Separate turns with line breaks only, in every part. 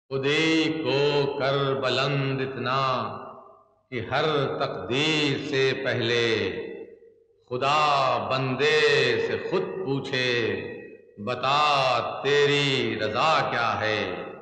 खुदी को कर बुलंद इतना कि हर तकदीर से पहले खुदा बंदे से खुद पूछे, बता तेरी रजा क्या है।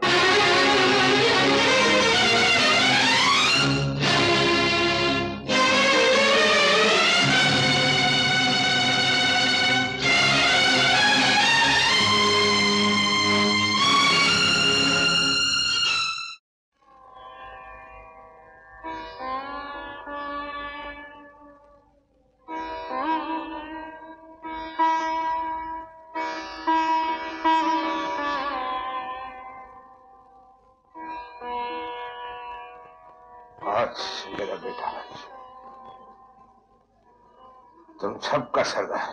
मेरा बेटा, तुम सबका सरदार।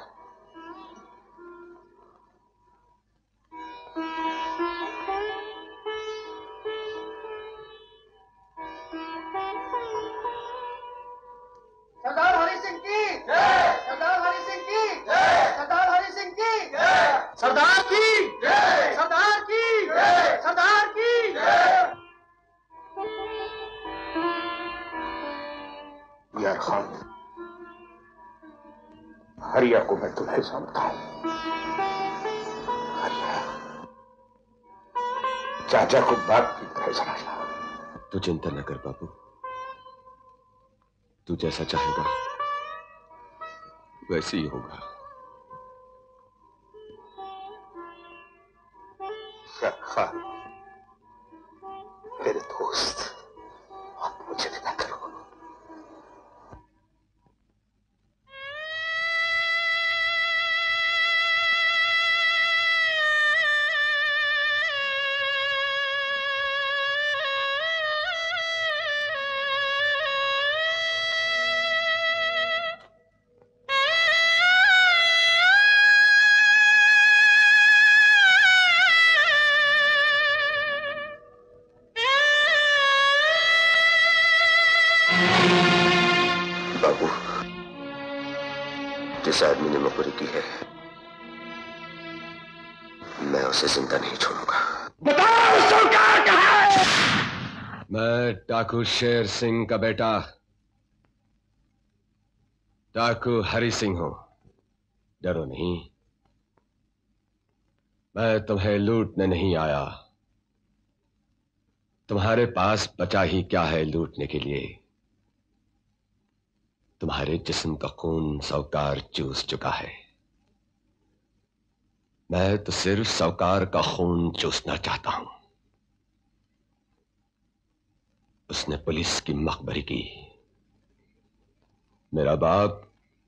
सरदार हरि सिंह की जय, सरदार हरि सिंह की जय, सरदार हरि सिंह की जय, सरदार की जय, सरदार की जय, सरदार की जय।
यार खान, हरिया को मैं तुम्हें सौंपता हूं। हरिया चाचा को बाप की तरह समझना।
तू चिंता न कर बाबू, तू जैसा चाहेगा वैसे ही होगा।
खान, मेरे दोस्त, आप मुझे विदा करो। बाबू, जिस आदमी ने मकबरी की है, मैं उसे जिंदा नहीं छोड़ूंगा।
बताओ सरकार कहाँ है? मैं डाकू शेर सिंह का बेटा डाकू हरि सिंह हूं। डरो नहीं, मैं तुम्हें लूटने नहीं आया। तुम्हारे पास बचा ही क्या है लूटने के लिए? तुम्हारे जिस्म का खून साहूकार चूस चुका है। मैं तो सिर्फ साहूकार का खून चूसना चाहता हूं। उसने पुलिस की मकबरी की। मेरा बाप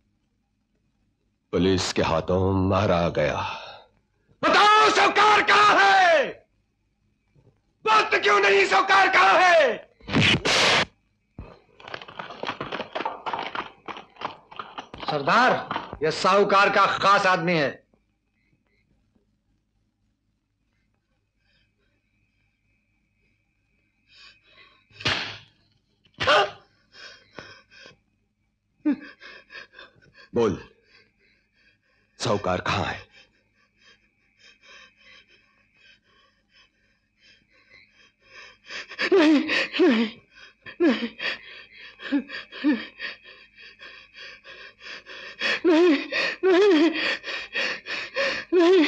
पुलिस के हाथों मारा गया। बताओ साहूकार कहां है? बात क्यों नहीं? साहूकार कहां है?
सरदार, यह साहूकार का खास आदमी है।
बोल, साहूकार कहां है?
नहीं, नहीं, नहीं, नहीं, नहीं, नहीं।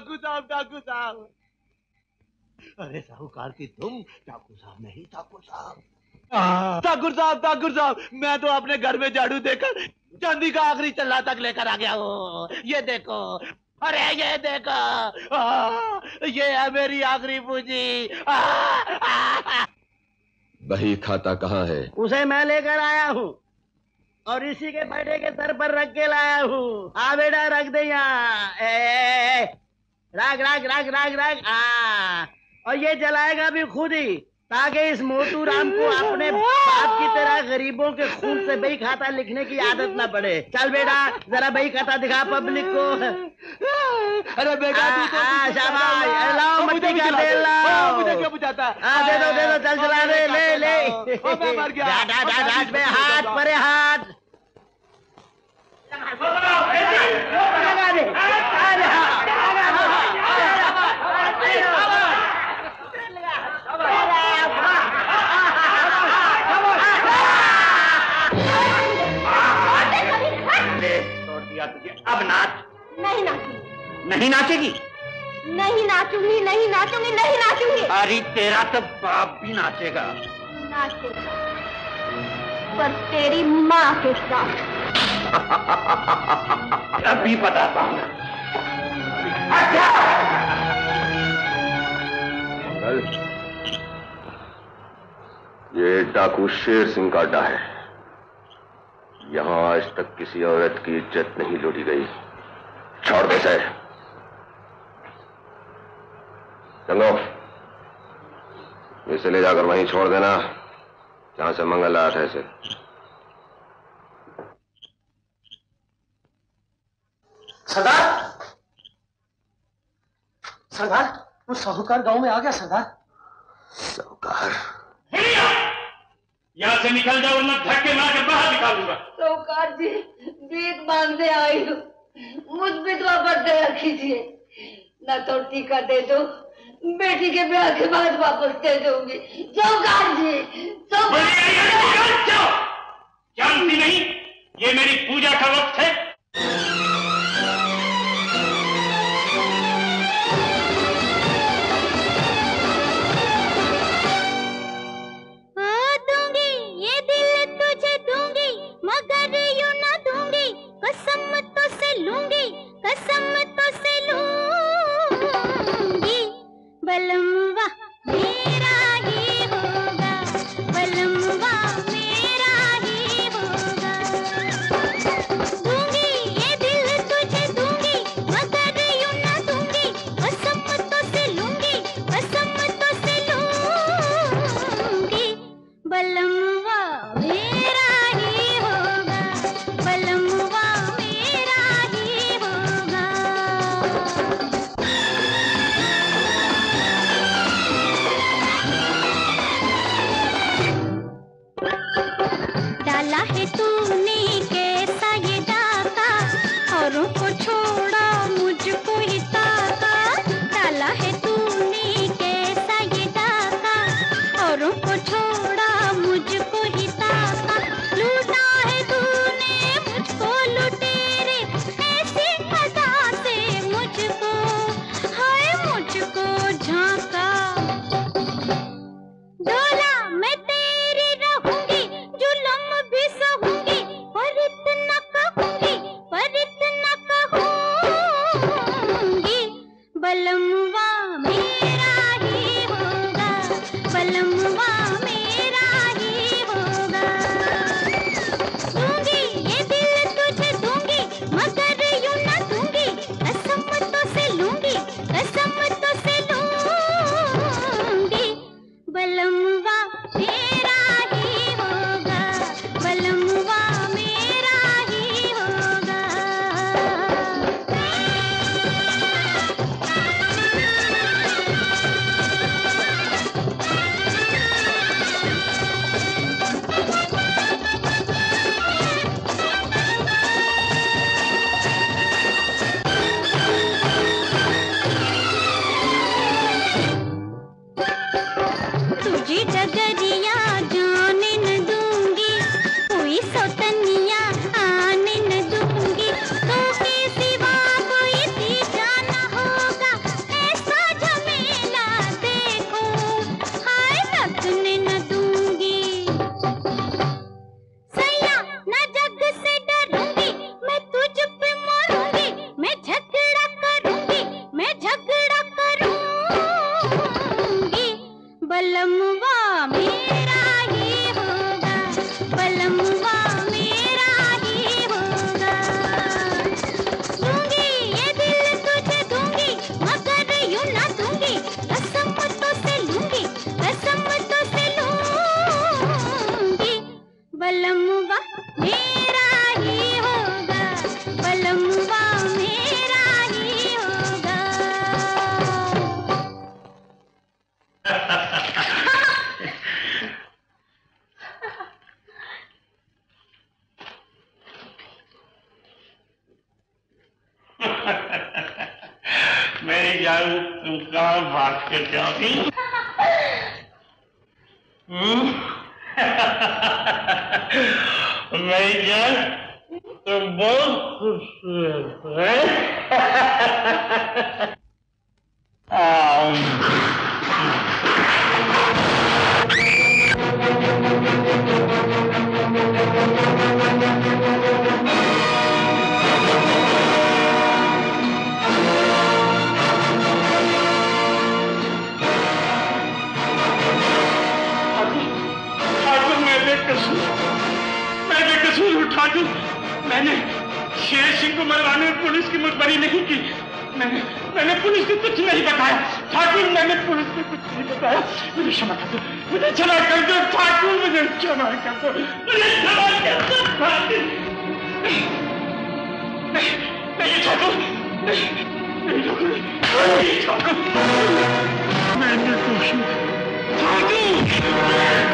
डाकू साहब, डाकू साहब। अरे साहूकार की तुम, ठाकुर साहब नहीं, ठाकुर साहब। ठाकुर साहब, मैं तो अपने घर में झाड़ू देकर चांदी का आखिरी चल्ला तक लेकर आ गया हूँ। ये देखो, अरे ये देखो, ये है मेरी आखिरी पूंजी।
बही खाता कहाँ है?
उसे मैं लेकर आया हूँ और इसी के बेटे के सर पर रख के लाया हूँ। हाँ बेटा, रख दे यहाँ। रख रख रख रख रख। और ये जलाएगा भी खुद ही, ताकि इस मोटू राम को अपने बाप की तरह गरीबों के खून से बही खाता लिखने की आदत ना पड़े। चल बेटा, जरा बही खाता दिखा पब्लिक को। अरे बेटा, शाबाश, लाओ मिट्टी का तेल लाओ। मुझे क्यों बुझाता? दे दो, चल चला दे, ले। मैं मर गया। हाथ में हाथ, परे हाथ। लगा दे। अब नाच।
नहीं नाचूंगी।
नहीं नाचेगी?
नहीं नाचूंगी, नहीं नाचूंगी, नहीं नाचूंगी।
अरे तेरा तो बाप भी नाचेगा।
नाचेगा, पर तेरी माँ के साथ।
अभी बताता हूँ।
ये डाकू शेर सिंह का अड्डा है। यहां आज तक किसी औरत की इज्जत नहीं लूटी गई। छोड़ दे इसे। चलो, इसे ले जाकर वहीं छोड़ देना जहां से मंगल आया था। इसे
सरदार, वो साहूकार गांव में आ गया। सरदार,
साहूकार,
यहाँ से निकल जाओ वरना धक्के मार के बाहर निकालूंगा।
साहूकार जी, भीख मांगने आई हूँ, मुझ विधवा पर दया कीजिए। न तो टीका दे दो, बेटी के ब्याह के बाद वापस दे दूंगी। साहूकार जी,
जानती नहीं, ये मेरी पूजा का वक्त है।
मगर यूं ना दूंगी, कसम तो से लूंगी, कसम तो से लूंगी। बलमवा मेरा ही होगा, बलमवा मेरा ही होगा। दूंगी ये दिल तुझे दूंगी, मगर यूं ना दूंगी, कसम तो से लूंगी, कसम तो से लूंगी। बलमवा मेरा ही होगा, बलमवा मेरा ही होगा। डाला है तूने कैसा ये डाका, औरों को छोड़ा मुझको ही ताका। डाला है तूने कैसा ये डाका, औरों को छोड़ा मुझको ही ताका। लूटा है तूने मुझको लुटेरे, ऐसी अदा से मुझको, हाय मुझको झांका। डोला मैं तेरी रहूंगी, जुल्म भी सहूंगी,
मेरी जान तुम कहाँ भाग के जाओगी? मेरी जान तुम बहुत खूबसूरत ठाकुर, मैंने शेर सिंह को मरवाने में पुलिस की मुखबरी नहीं की। मैंने पुलिस को कुछ नहीं बताया ठाकुर, मैंने पुलिस को कुछ नहीं बताया। मुझे क्षमा कर दो, मुझे क्षमा कर दो ठाकुर, मुझे क्षमा कर दो, मुझे क्षमा कर दो ठाकुर। नहीं ठाकुर, नहीं ठाकुर, मैं निर्दोष हूँ ठाकुर।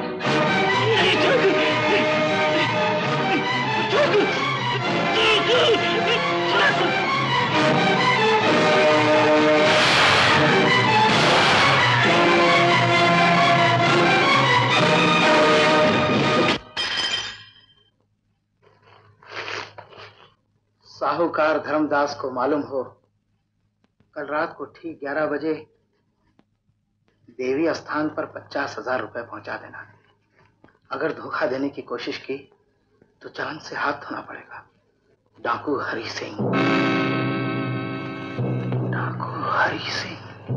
साहूकार धर्मदास को मालूम हो, कल रात को ठीक 11 बजे देवी स्थान पर 50,000 रुपए पहुंचा देना। अगर धोखा देने की कोशिश की तो जान से हाथ धोना पड़ेगा। डाकू हरि सिंह, डाकू हरि सिंह।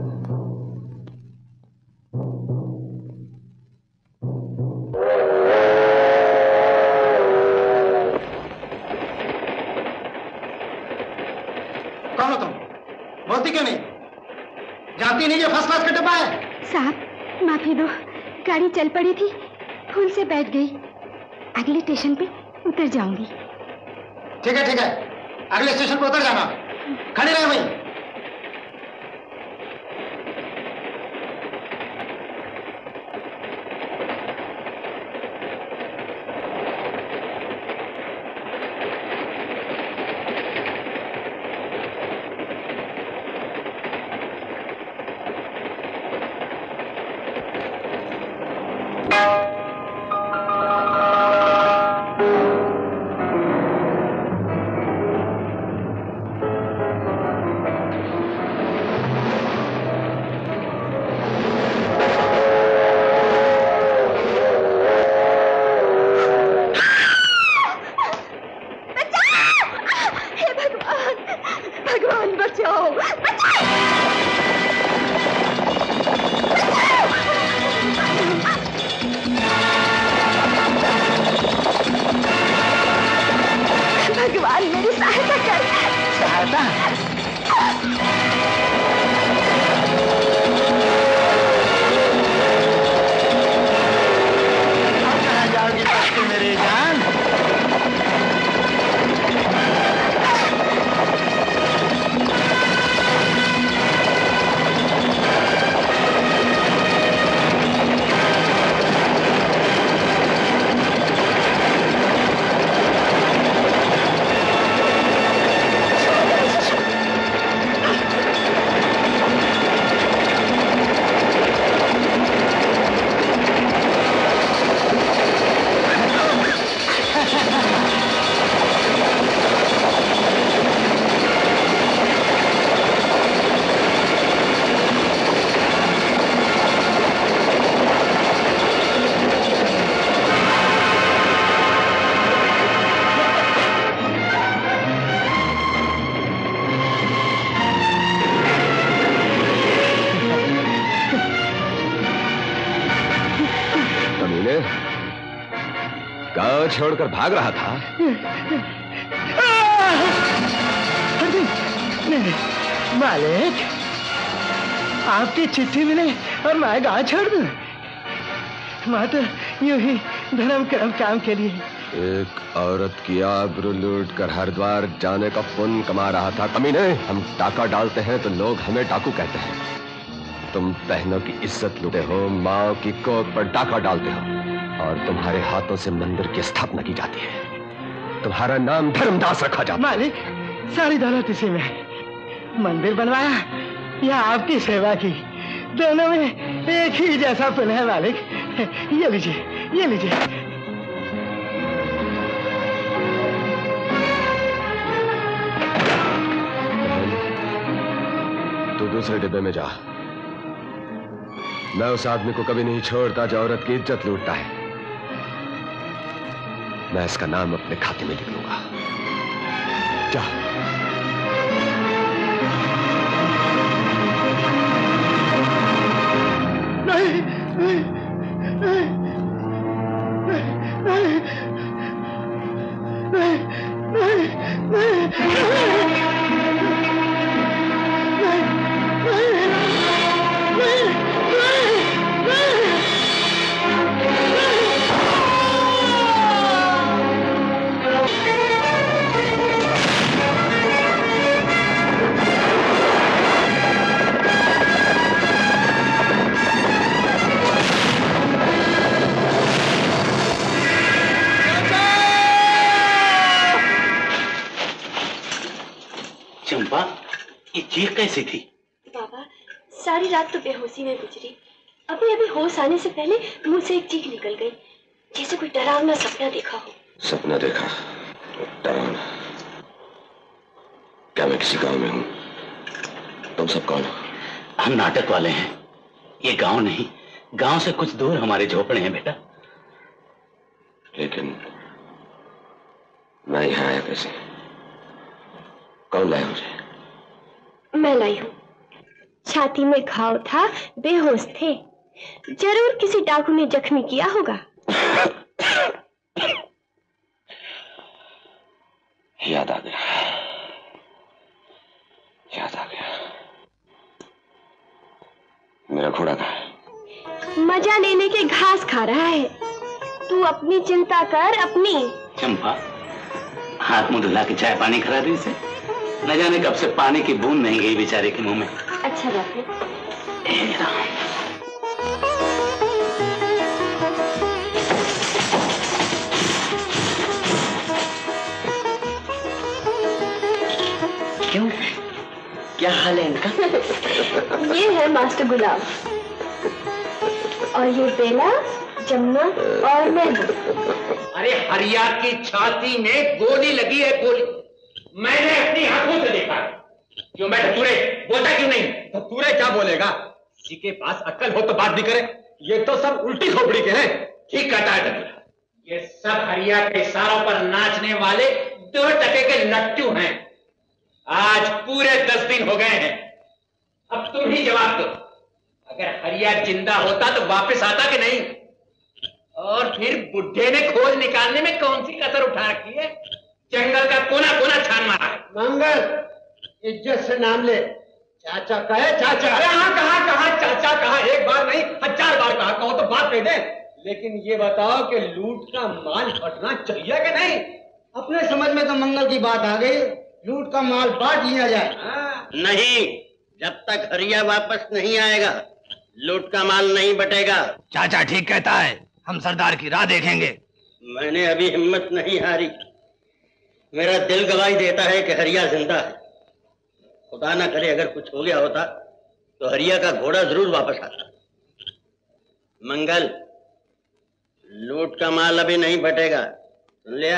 कौन हो तुम? बोलती क्यों नहीं? जानती नहीं ये फर्स्ट क्लास का डब्बा है?
साहब माफी दो, गाड़ी चल पड़ी थी, भूल से बैठ गई। अगले स्टेशन पे उतर जाऊंगी।
ठीक है ठीक है, अगले स्टेशन पर उतर जाना। खड़ी रहे वहीं।
छोड़कर भाग रहा था।
मालिक, आपकी चिट्ठी मिले और मैं गाँव छोड़ दूं? मैं तो यूं ही धर्म कर्म काम के लिए।
एक औरत की आबरू लूट कर हरिद्वार जाने का पुण्य कमा रहा था। कमीने, हम डाका डालते हैं तो लोग हमें डाकू कहते हैं। तुम बहनों की इज्जत लूटे हो, माँ की कोख पर डाका डालते हो और तुम्हारे हाथों से मंदिर की स्थापना की जाती है। तुम्हारा नाम धर्मदास रखा जाता है।
मालिक, सारी दौलत इसी में है। मंदिर बनवाया या आपकी सेवा की, दोनों में एक ही जैसा पुण्य है मालिक। ये लीजिए, ये लीजिए।
तू दूसरे डिब्बे में जा। मैं उस आदमी को कभी नहीं छोड़ता जो औरत की इज्जत लूटता है। मैं इसका नाम अपने खाते में लिख लूंगा। जा।
नहीं, नहीं, नहीं, नहीं, नहीं, नहीं, नहीं,
चंपा, ये चीख कैसी थी?
बाबा, सारी रात तो बेहोशी में गुजरी। अभी अभी होश आने से पहले मुंह से एक चीख निकल गई, जैसे कोई डरावना सपना देखा हो।
सपना देखा? डरावना? क्या मैं किसी गांव में हूँ? तुम सब कौन हो?
हम नाटक वाले हैं। ये गांव नहीं, गांव से कुछ दूर हमारे झोपड़े हैं बेटा।
लेकिन मैं यहाँ आया कैसे? कौन लाया मुझे?
मैं लाई हूँ। छाती में घाव था, बेहोश थे। जरूर किसी डाकू ने जख्मी किया होगा।
याद आ गया, याद आ गया। मेरा घोड़ा कहाँ है?
मजा लेने के घास खा रहा है। तू अपनी चिंता कर, अपनी।
चंपा, हाथ मुंह धुला के चाय पानी करा दी इसे। न जाने कब से पानी की बूंद नहीं गई बेचारे के मुंह में।
अच्छा बापू।
क्यों, क्या हाल है इनका?
ये है मास्टर गुलाब, और ये बेला, जमुना और मैं।
अरे हरिया की छाती में गोली लगी है, गोली। मैंने अपनी आंखों से देखा। क्यों मैं धतूरे बोलता क्यों नहीं? धतूरे क्या बोलेगा? किसी के पास अक्ल हो तो बात भी करे। ये तो सब उल्टी खोपड़ी के हैं। ठीक कहता है धतूरा। ये सब हरिया के इशारों पर नाचने वाले 2 टके के लट्टू हैं। आज पूरे 10 दिन हो गए हैं। अब तुम ही जवाब दो, अगर हरिया जिंदा होता तो वापस आता कि नहीं? और फिर बुढ़े ने खोज निकालने में कौन सी कसर उठा रखी है? जंगल का कोना कोना छान मारा है।
मंगल, इज्जत से नाम ले। चाचा कहे चाचा।
अरे हाँ, कहा चाचा कहा, एक बार नहीं 1000 बार कहा। कहो तो बात कह दे। लेकिन ये बताओ कि लूट का माल हटना चाहिए कि नहीं?
अपने समझ में तो मंगल की बात आ गई। लूट का माल बांट लिया जाए।
नहीं, जब तक हरिया वापस नहीं आएगा लूट का माल नहीं बटेगा।
चाचा ठीक कहता है, हम सरदार की राह देखेंगे।
मैंने अभी हिम्मत नहीं हारी। मेरा दिल गवाही देता है कि हरिया जिंदा है। खुदा ना करे अगर कुछ हो गया होता तो हरिया का घोड़ा जरूर वापस आता। मंगल, लूट का माल अभी नहीं बटेगा, सुन लिया?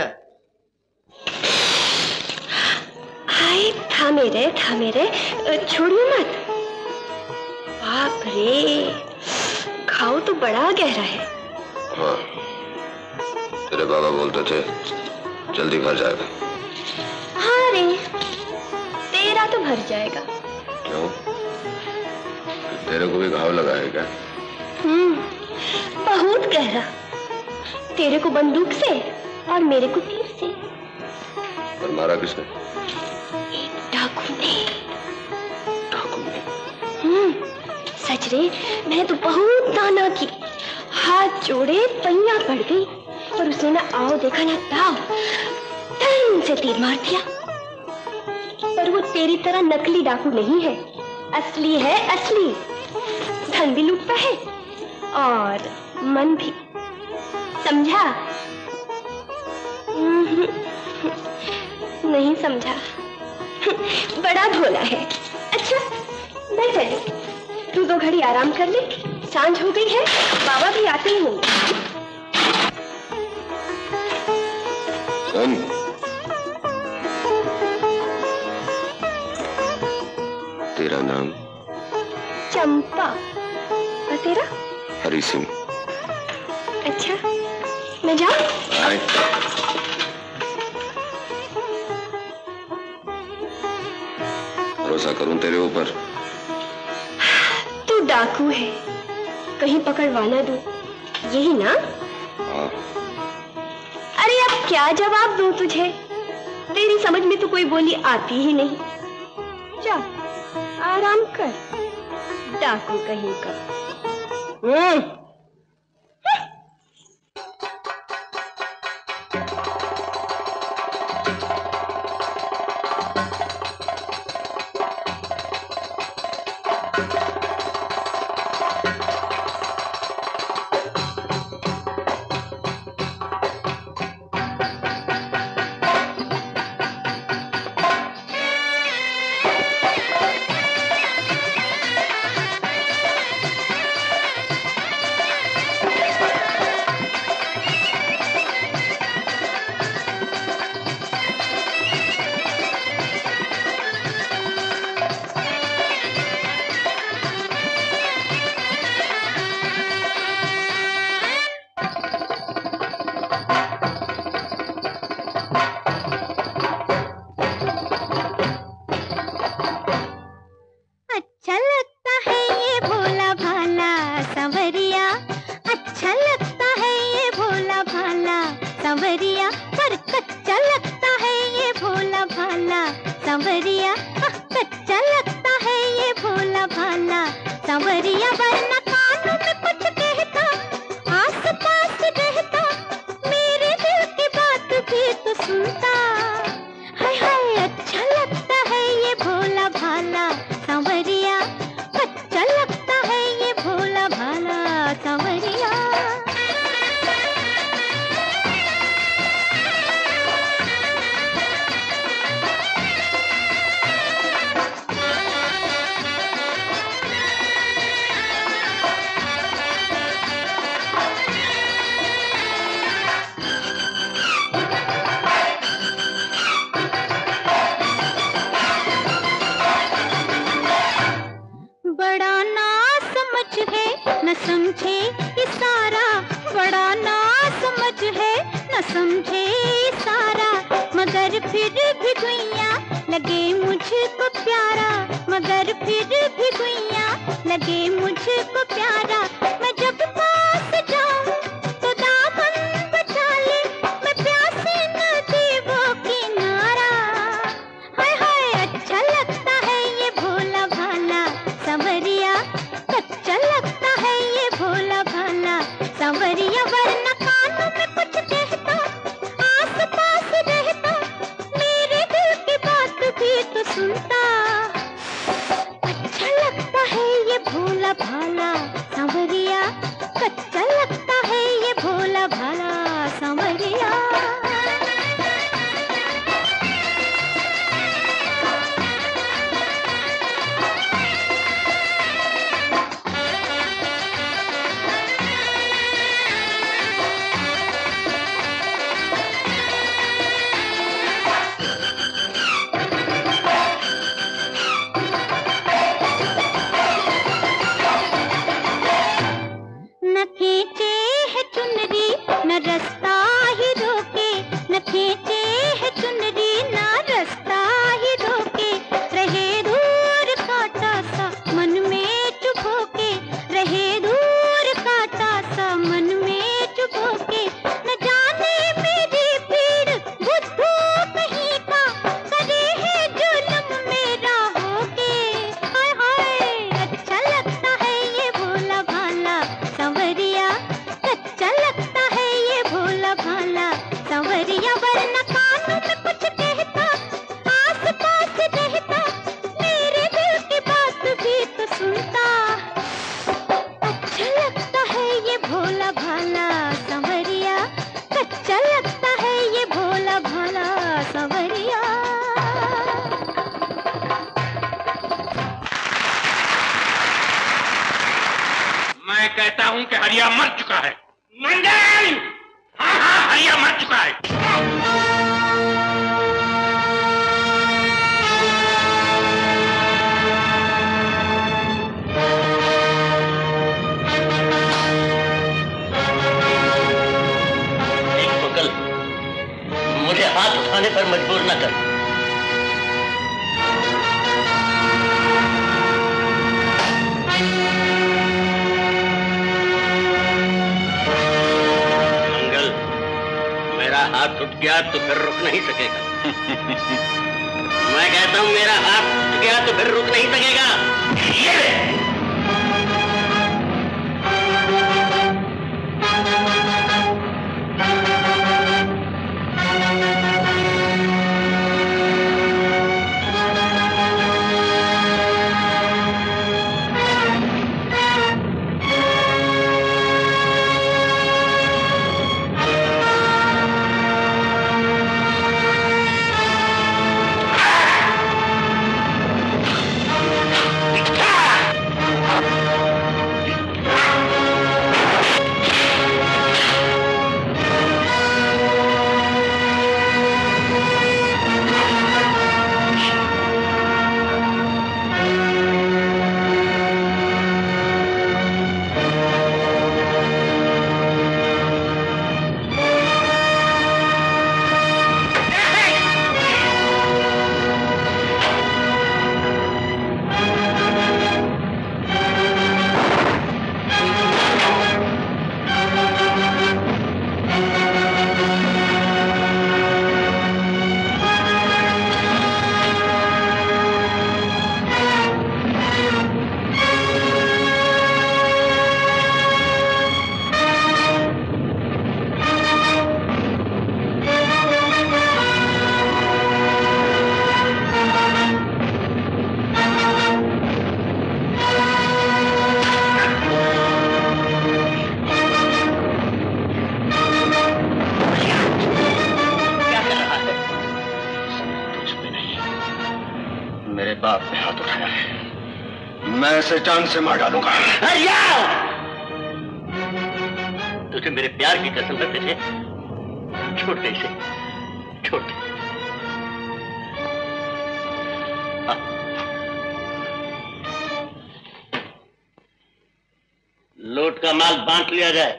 हाय, थामे रे, छोड़िए मत। बाप रे, घाव तो बड़ा गहरा है।
हाँ, तेरे बाबा बोलते थे जल्दी भर जाएगा।
हाँ रे, तेरा तो भर जाएगा।
क्यों? तेरे को भी घाव लगा है क्या?
बहुत गहरा। तेरे को बंदूक से और मेरे को तीर से।
और मारा किसने?
एक डाकू ने।
डाकू ने?
सच रे, मैंने तो बहुत ताना की, हाथ जोड़े, पैया पड़ गई, और उसने ना आओ देखा ना ताव, धन से तीर मार दिया। पर वो तेरी तरह नकली डाकू नहीं है, असली है, असली। धन भी लूटता है और मन भी, समझा? नहीं समझा। बड़ा भोला है। अच्छा मैं चली, तू 2 घड़ी आराम कर ले, सांझ हो गई है, बाबा भी आते ही होंगे।
सुन, तेरा नाम?
चंपा। और तेरा?
हरी सिंह।
अच्छा मैं जाऊं?
भरोसा करूं तेरे ऊपर?
तू डाकू है, कहीं पकड़वा ना दूं, यही ना?
हाँ।
अरे अब क्या जवाब दूं तुझे, तेरी समझ में तो कोई बोली आती ही नहीं। जा आराम कर, डाकू कहीं का।
अच्छा लगता है ये भोला भाला सांवरिया।
हूं कि हरिया मर चुका है। मंजर! हाँ हाँ, हरिया मर चुका है।
मुझे हाथ उठाने पर मजबूर न कर। मंगल, मेरा हाथ उठ गया तो फिर रुक नहीं सकेगा। मैं कहता हूं मेरा हाथ उठ गया तो फिर रुक नहीं सकेगा। ये
जान से मार डालूंगा।
तुझे मेरे प्यार की कसम है, तुझे छोड़ दे इसे, छोड़ दे। लूट का माल बांट लिया जाए।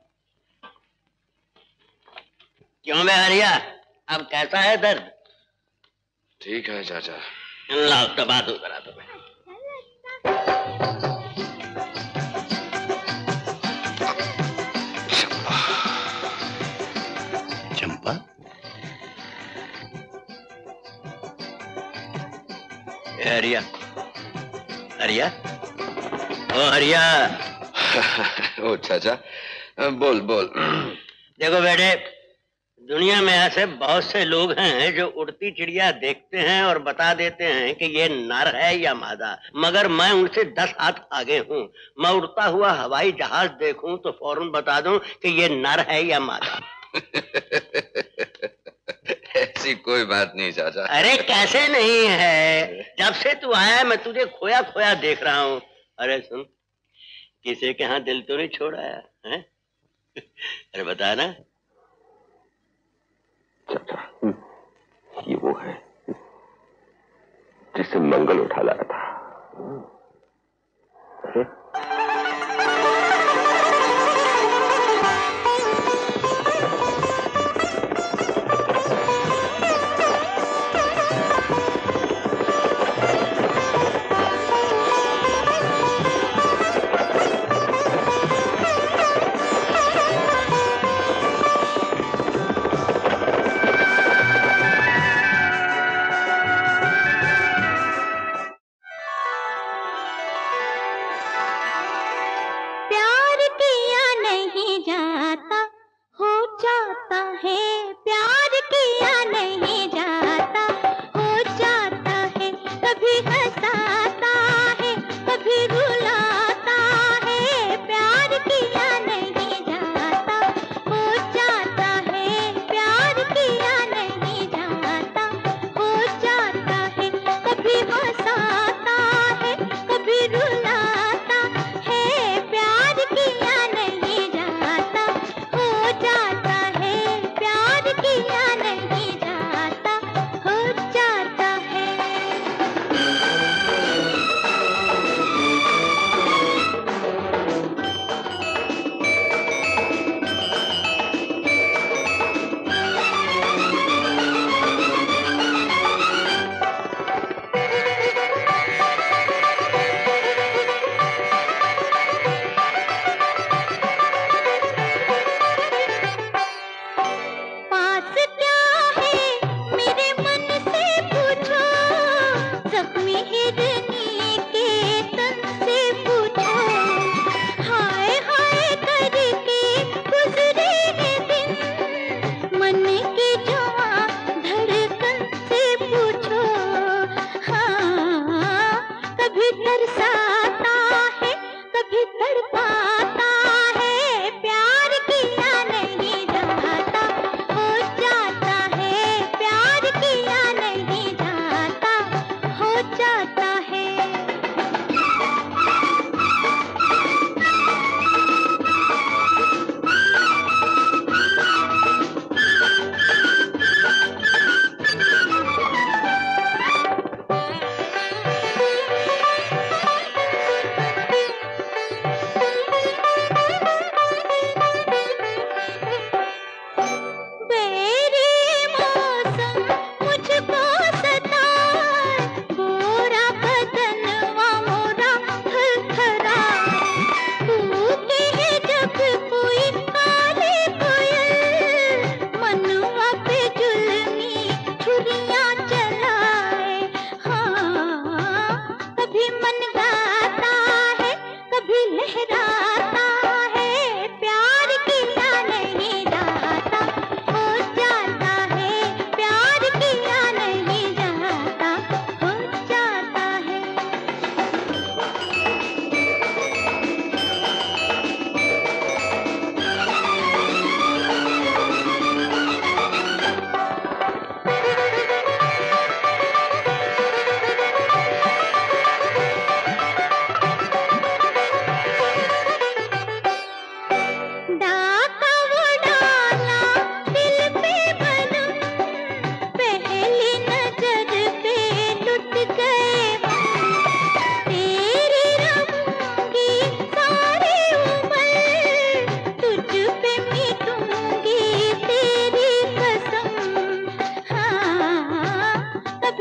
क्यों मैं हरिया, अब कैसा है दर्द?
ठीक है चाचा।
लाओ दबा दो जरा तुम्हें। चंपा, हरिया, हरिया, ओ हरिया।
ओ चाचा, बोल बोल।
देखो बेटे, दुनिया में ऐसे बहुत से लोग हैं जो उड़ती चिड़िया देखते हैं और बता देते हैं कि ये नर है या मादा, मगर मैं उनसे 10 हाथ आगे हूँ। मैं उड़ता हुआ हवाई जहाज देखूं तो फौरन बता दूं कि ये नर है या मादा।
ऐसी कोई बात नहीं चाचा।
अरे कैसे नहीं है, जब से तू आया मैं तुझे खोया खोया देख रहा हूँ। अरे सुन, किसी के यहाँ दिल तो नहीं छोड़ा है? अरे बता ना।
चाचा, ये वो है जिसे मंगल उठा लाया था।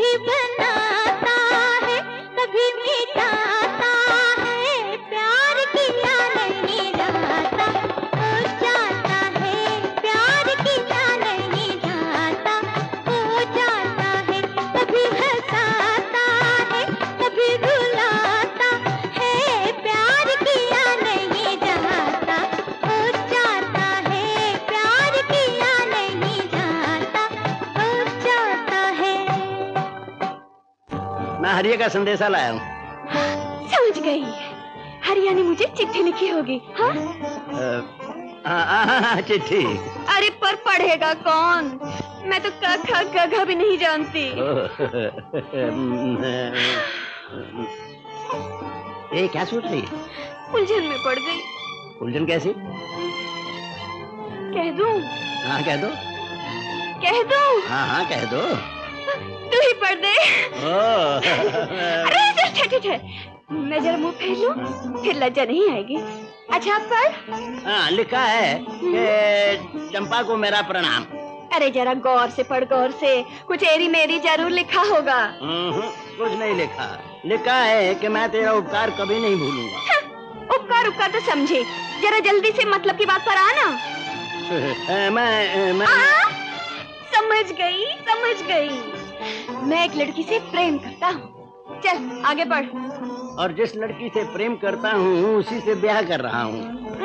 कभी बनाता है कभी मिटाता है, प्यार किया नहीं जाता, हो जाता है प्यार किया नहीं जाता, हो जाता है, कभी हंसाता है कभी रुलाता है, प्यार किया नहीं जाता, हो जाता है प्यार किया नहीं जाता, हो जाता है।
मैं हरिया का संदेशा लाया हूँ।
समझ गई, हरिया ने मुझे चिट्ठी लिखी होगी। हाँ
चिट्ठी।
अरे पर पढ़ेगा कौन? मैं तो क ख ग घ भी नहीं जानती।
ये क्या सोच रही है?
उलझन में पड़ गई।
उलझन कैसी?
कह दूं?
हाँ कह दो।
कह दूं?
हाँ कह दो।
तू ही पढ़ दे। अरे ठीक है, मैं जरा मुंह फेर लूं, फिर लज्जा नहीं आएगी। अच्छा पढ़।
हाँ लिखा है कि चंपा को मेरा प्रणाम।
अरे जरा गौर से पढ़, गौर से। कुछ एरी मेरी जरूर लिखा होगा।
कुछ नहीं लिखा। लिखा है कि मैं तेरा उपकार कभी नहीं भूलूंगा।
उपकार तो समझे, जरा जल्दी से मतलब की बात पर आना।
मैं
समझ गई। मैं एक लड़की से प्रेम करता हूँ। चल आगे बढ़।
और जिस लड़की से प्रेम करता हूँ उसी से ब्याह कर रहा हूँ।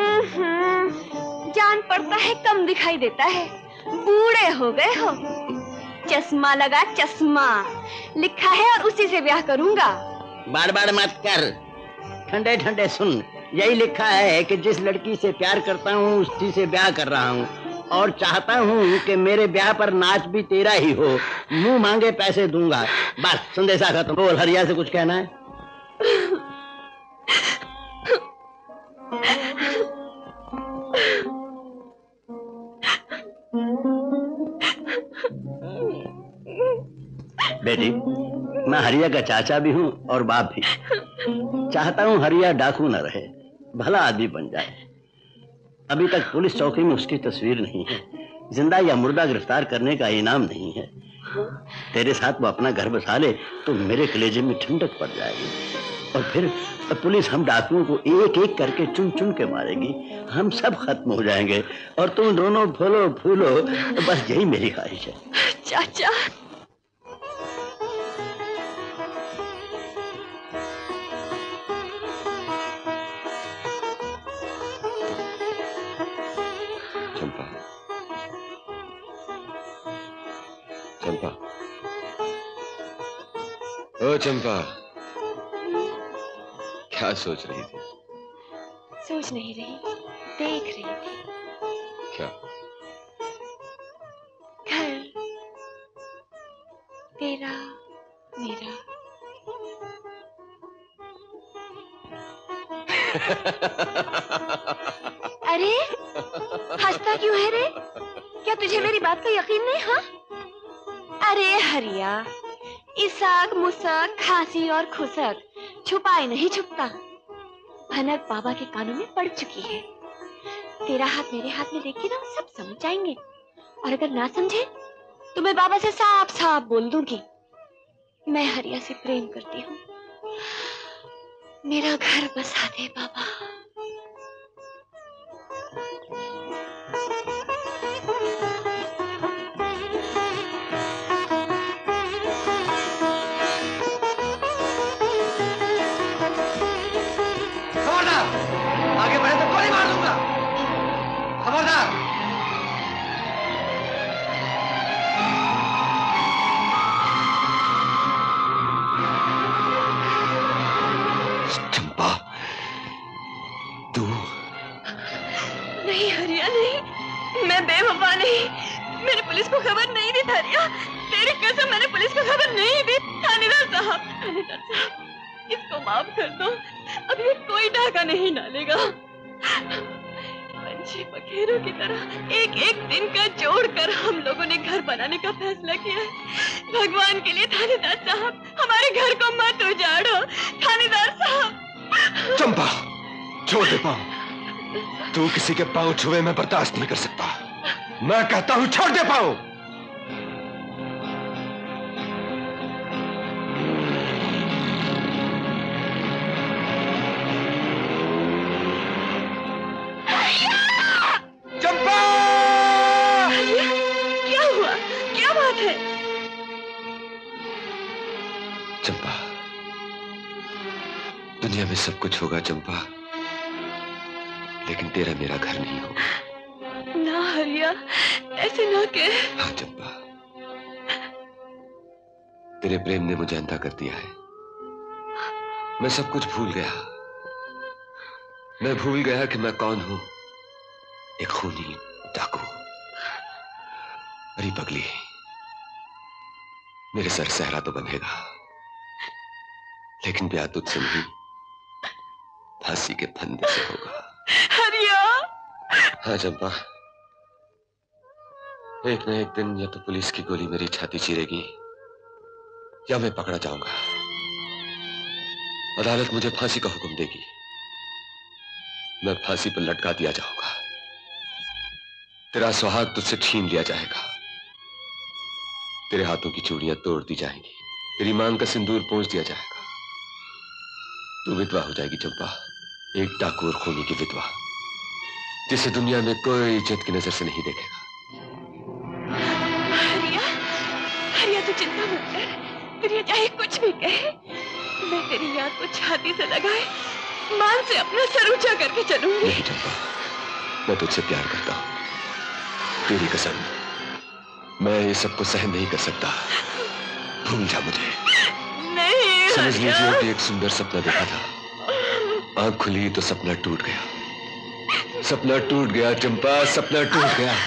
जान पड़ता है कम दिखाई देता है, बूढ़े हो गए हो। चश्मा लगा चश्मा, लिखा है और उसी से ब्याह करूंगा।
बार बार मत कर, ठंडे ठंडे सुन। यही लिखा है कि जिस लड़की से प्यार करता हूँ उसी से ब्याह कर रहा हूँ, और चाहता हूँ कि मेरे ब्याह पर नाच भी तेरा ही हो, मुंह मांगे पैसे दूंगा। बस संदेशा खत्म। बोल, हरिया से कुछ कहना है? बेटी, मैं हरिया का चाचा भी हूँ और बाप भी। चाहता हूँ हरिया डाकू न रहे, भला आदमी बन जाए। अभी तक पुलिस चौकी में उसकी तस्वीर नहीं है, जिंदा या मुर्दा गिरफ्तार करने का इनाम नहीं है। तेरे साथ वो अपना घर बसा ले तो मेरे कलेजे में ठंडक पड़ जाएगी, और फिर पुलिस हम डाकुओं को एक एक करके चुन चुन के मारेगी। हम सब खत्म हो जाएंगे और तुम दोनों फूलो फूलो। बस यही मेरी ख्वाहिश है।
चाचा
चंपा, ओ चंपा, क्या सोच रही थी?
सोच नहीं रही, देख रही थी।
क्या?
घर तेरा मेरा। अरे हंसता क्यों है रे? क्या तुझे मेरी बात का यकीन नहीं? हाँ अरे हरिया, इसाक मुसाक खांसी और खुसक छुपाए नहीं छुपता। भनक बाबा के कानों में पड़ चुकी है। तेरा हाथ मेरे हाथ में देख के ना सब समझ जाएंगे, और अगर ना समझे तो मैं बाबा से साफ साफ बोल दूंगी, मैं हरिया से प्रेम करती हूँ। मेरा घर बसा दे बाबा।
आगे बढ़े तो गोली मार दूंगा। खबरदार।
चंपा, तू?
नहीं हरिया नहीं, मैं बेवफा नहीं। मैंने पुलिस को खबर नहीं दी हरिया, तेरी कसम मैंने पुलिस को खबर नहीं दी। थानेदार साहब, इसको माफ कर दो। अब ये कोई डाका नहीं डालेगा। पंछी पखेरों की तरह एक एक दिन का जोड़कर हम लोगों ने घर बनाने का फैसला किया है। भगवान के लिए थानेदार साहब, हमारे घर को मत उजाड़ो। थानेदार साहब।
चंपा, छोड़ दे पाँव। तू किसी के पाँव छुए मैं बर्दाश्त नहीं कर सकता। मैं कहता हूँ छोड़ दे पाँव।
बात है?
चंपा, दुनिया में सब कुछ होगा चंपा, लेकिन तेरा मेरा घर नहीं होगा।
ना हरिया, ऐसे ना कह।
हाँ चंपा, तेरे प्रेम ने मुझे अंधा कर दिया है। मैं सब कुछ भूल गया। मैं भूल गया कि मैं कौन हूं, एक खूनी डाकू। अरे पगली, मेरे सर सहरा तो बंधेगा, लेकिन ब्याह तुझसे नहीं, फांसी के फंदे से होगा।
हरिया।
हाँ चंपा, एक न एक दिन या तो पुलिस की गोली मेरी छाती चीरेगी या मैं पकड़ा जाऊंगा। अदालत मुझे फांसी का हुक्म देगी, मैं फांसी पर लटका दिया जाऊंगा। तेरा सुहाग तुझसे छीन लिया जाएगा, तेरे हाथों की चूड़ियां तोड़ दी जाएंगी, तेरी मांग का सिंदूर पोंछ दिया जाएगा। तू विधवा हो जाएगी चंपा, एक डाकू और खूनी की विधवा, जिसे दुनिया में कोई इज्जत की नजर से नहीं देखेगा।
हरिया, हरिया तू चिंता मत कर, हरिया चाहे कुछ भी कहे, मैं तेरी याद को छाती से लगाए मान से अपना सर ऊंचा करके चलूंगी।
नहीं चंपा, मैं तुझसे प्यार करता हूं, तेरी कसम, मैं ये सबको सहन नहीं कर सकता। भूल जा मुझे।
नहीं
समझ लीजिए कि एक सुंदर सपना देखा था, आंख खुली तो सपना टूट गया। सपना टूट गया चंपा, सपना टूट गया।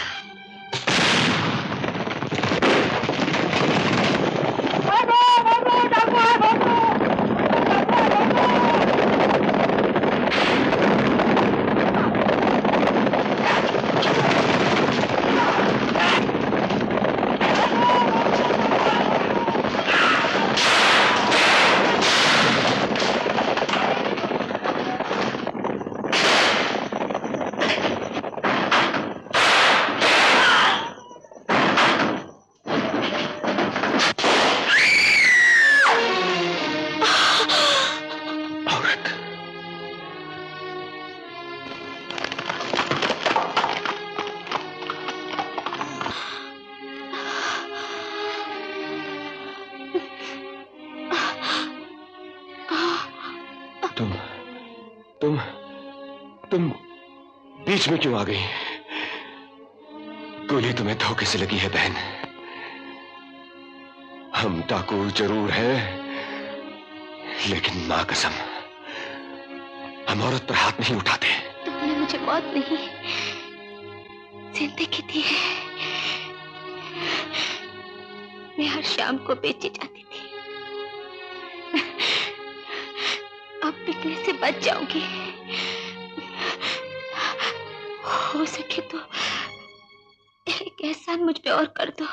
तुम बीच में क्यों आ गई? गोली तुम्हें धोखे से लगी है बहन। हम डाकू जरूर हैं, लेकिन मां कसम, हम औरत पर हाथ नहीं उठाते।
तुमने मुझे मौत नहीं, जिंदगी दी है। मैं हर शाम को बेची जाती थी, अब बिकने से बच जाऊंगी। हो सके तो एक एहसान मुझ पे और कर दो,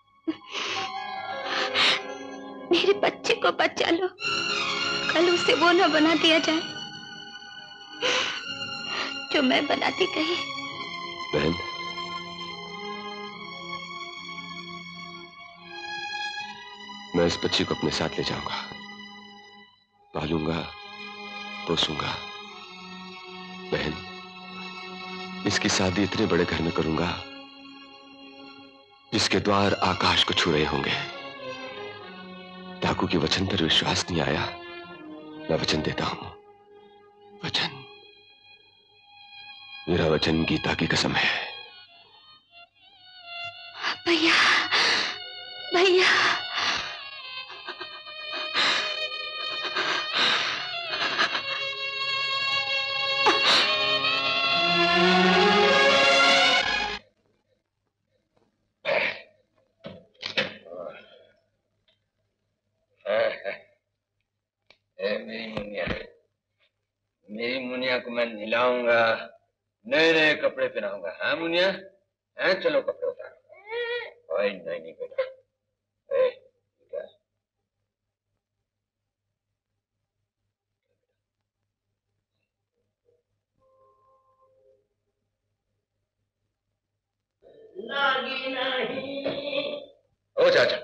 मेरे बच्चे को बचा लो, कल उसे वो ना बना दिया जाए जो मैं बनाती कही।
बहन, मैं इस बच्ची को अपने साथ ले जाऊंगा, पालूंगा, पोसूंगा। बहन, इसकी शादी इतने बड़े घर में करूंगा जिसके द्वार आकाश को छू रहे होंगे। डाकू के वचन पर विश्वास नहीं आया, मैं वचन देता हूं, वचन, मेरा वचन गीता की कसम है।
भैया, भैया,
मेरी मुनिया को मैं नहलाऊंगा, नए नए कपड़े पहनाऊंगा। हाँ मुनिया, हाँ चलो कपड़े उतारो। ओए नहीं नहीं बेटा, क्या
लागी नहीं।
ओ चाचा,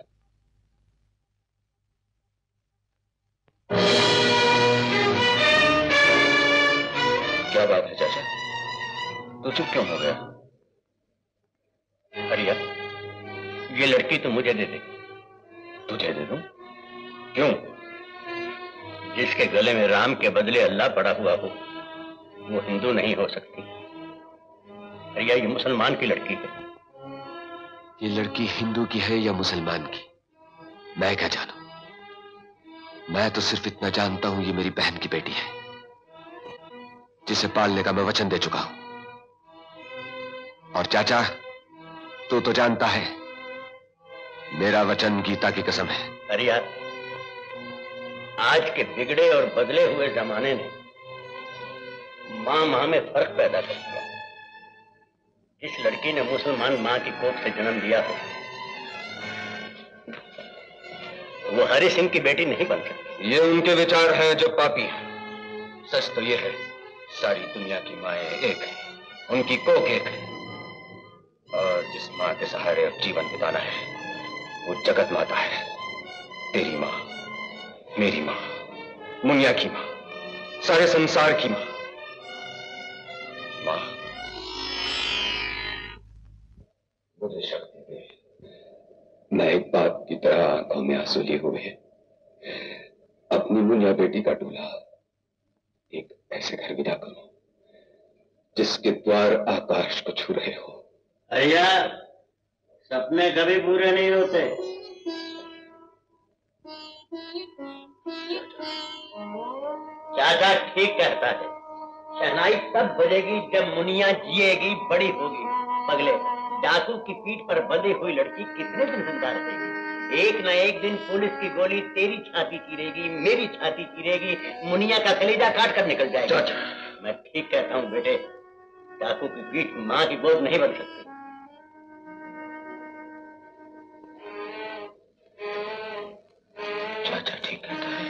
क्या बात है चाचा, तो चुप क्यों हो गया? हरिया,
ये लड़की तो मुझे दे दे।
तुझे दे दूं? क्यों?
जिसके गले में राम के बदले अल्लाह पड़ा हुआ हो वो हिंदू नहीं हो सकती। हरिया, ये मुसलमान की लड़की है।
ये लड़की हिंदू की है या मुसलमान की, मैं क्या जानूं? मैं तो सिर्फ इतना जानता हूं, ये मेरी बहन की बेटी है, जिसे पालने का मैं वचन दे चुका हूं। और चाचा, तू तो जानता है, मेरा वचन गीता की कसम है।
हरिया, आज के बिगड़े और बदले हुए जमाने ने मां में फर्क पैदा कर दिया। जिस लड़की ने मुसलमान मां की कोख से जन्म लिया हो वो हरि सिंह की बेटी नहीं बन सकती।
ये उनके विचार हैं जो पापी हैं। सच तो ये है, सारी दुनिया की माएं एक है, उनकी कोख एक है, और जिस मां के सहारे अब जीवन बिताना है वो जगत माता है। तेरी मां, मेरी मां, मुनिया की मां, सारे संसार की मां। मां, मुझे शक्ति दे। मैं एक बाप की तरह आंखों में आंसू लिए हुए अपनी मुनिया बेटी का दूल्हा एक ऐसे घर विदा करूं जिसके द्वार आकाश को छू रहे हो।
हरिया, सपने कभी पूरे नहीं होते। चाचा ठीक कहता है, शहनाई तब बजेगी जब मुनिया जिएगी, बड़ी होगी। पगले, डाकू की पीठ पर बंधी हुई लड़की कितने दिन जिंदा रहेगी? एक न एक दिन पुलिस की गोली तेरी छाती चीरेगी, मेरी छाती चीरेगी, मुनिया का कलेजा काट कर निकल जाएगा। मैं ठीक कहता हूँ बेटे, डाकू की पीठ माँ की गोद नहीं बन सकती।
चाचा ठीक कहता है,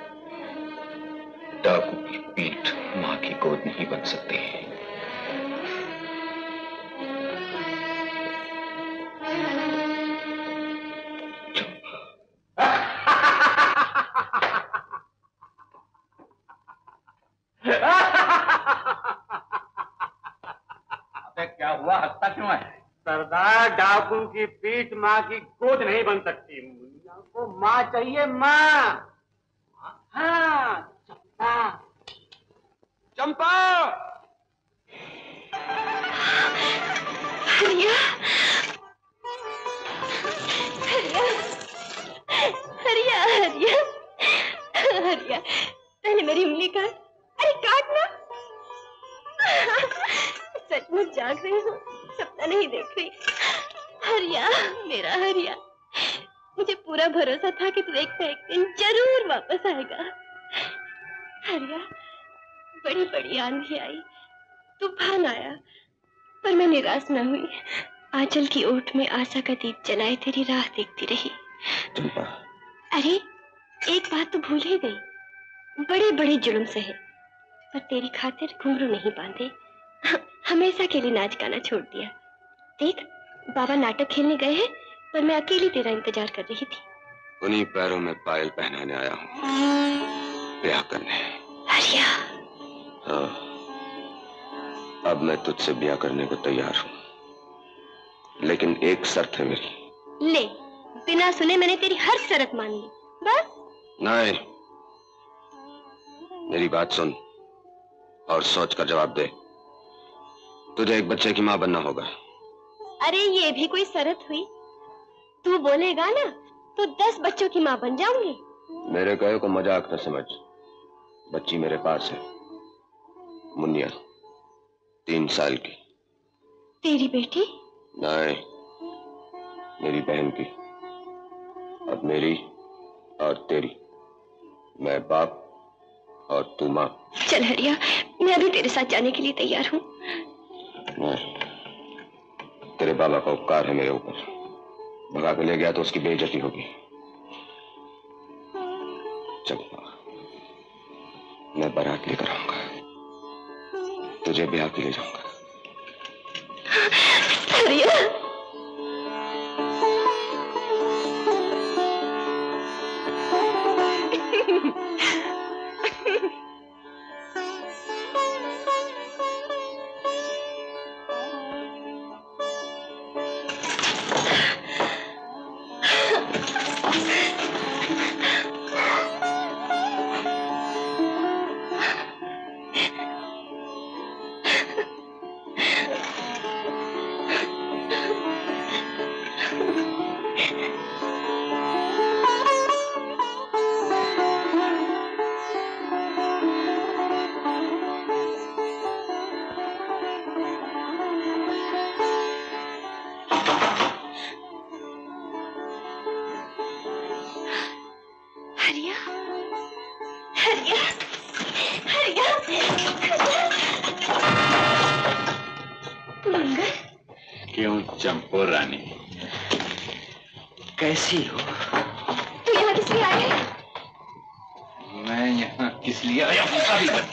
डाकू की पीठ मां की गोद नहीं बन सकती।
अबे क्या हुआ, हंसता क्यों है? सरदार, डाकू की पीठ माँ की गोद नहीं बन सकती। मुनिया को माँ चाहिए, माँ। हाँ, चंपा। चंपा!
हरिया, हरिया, हरिया, हरिया, हरिया, पहले मेरी उंगली काट। अरे काट ना। सचमुच जाग रही हूँ, सपना नहीं देख रही। हरिया, मेरा हरिया, मुझे पूरा भरोसा था कि तू एक न एक दिन जरूर वापस आएगा। हरिया, बड़ी बड़ी आंधी आई, तूफान आया, पर मैं निराश न हुई। आंचल की ओट में आशा का दीप जलाए तेरी राह देखती रही।
चंपा,
अरे एक बात तो भूल ही गई, बड़े बड़े जुल्म सहे पर तेरी खातिर घुंघरू नहीं बांधे, हमेशा के लिए नाच गाना छोड़ दिया। देख, बाबा नाटक खेलने गए हैं, पर मैं अकेली तेरा इंतजार कर रही थी।
उन्हीं पैरों में पायल पहनाने आया हूँ, ब्याह करने।
हरिया।
हाँ, अब मैं तुझसे ब्याह करने को तैयार हूँ, लेकिन एक शर्त है मेरी।
ले, बिना सुने मैंने तेरी हर शर्त मान ली। बस?
नहीं, मेरी बात सुन और सोच कर जवाब दे। तुझे एक बच्चे की माँ बनना होगा।
अरे ये भी कोई शर्त हुई? तू बोलेगा ना तो 10 बच्चों की माँ बन जाऊंगी।
मेरे कहे को मजाक न समझ, बच्ची मेरे पास है, मुनिया, 3 साल की।
तेरी बेटी?
नहीं, मेरी बहन की। अब मेरी और तेरी, मैं बाप और तू माँ।
चल हरिया, मैं अभी तेरे साथ जाने के लिए तैयार हूँ।
नहीं, तेरे बाबा का उपकार है मेरे ऊपर, भगा के ले गया तो उसकी बेइज्जती होगी। चंपा, मैं बारात लेकर आऊंगा, तुझे ब्याह के ले जाऊंगा।
हरिया,
चंपो रानी, कैसी हो?
तू यहाँ किस लिए आया है?
मैं यहाँ किस लिए आया हूँ अभी तक?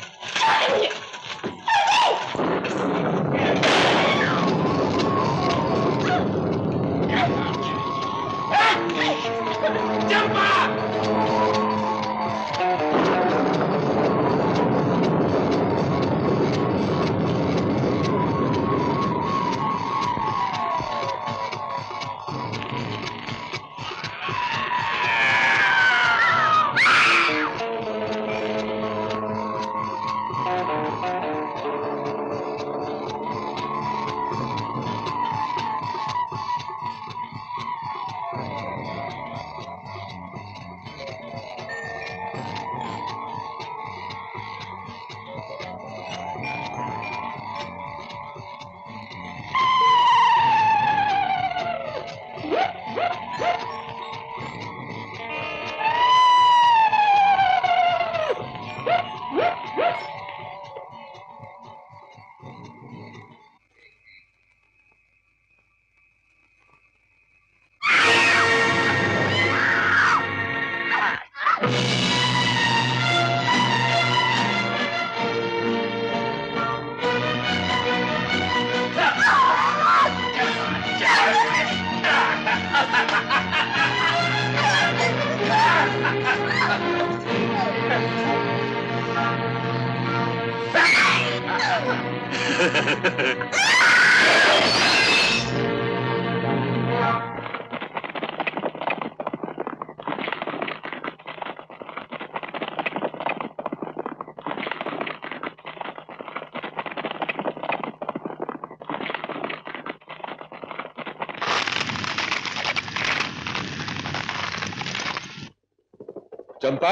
चंपा,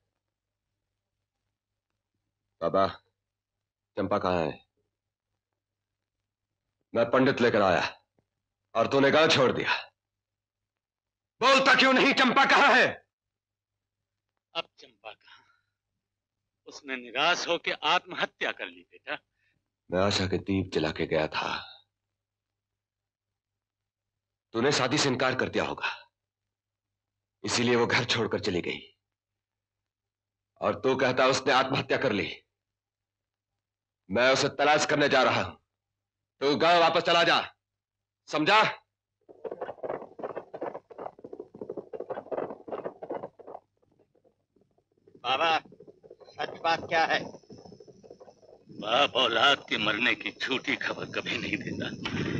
बाबा, चंपा कहाँ है? मैं पंडित लेकर आया और तूने कहाँ छोड़ दिया? बोलता क्यों नहीं? चंपा कहाँ है?
अब चंपा कहाँ? उसने निराश होकर आत्महत्या कर ली बेटा।
मैं आशा के दीप जला के गया था। तूने शादी से इनकार कर दिया होगा, इसीलिए वो घर छोड़कर चली गई। और तू कहता उसने आत्महत्या कर ली। मैं उसे तलाश करने जा रहा हूं। तू गांव वापस चला जा, समझा?
बाबा, सच बात क्या है? बाप औलाद के मरने की झूठी खबर कभी नहीं देता।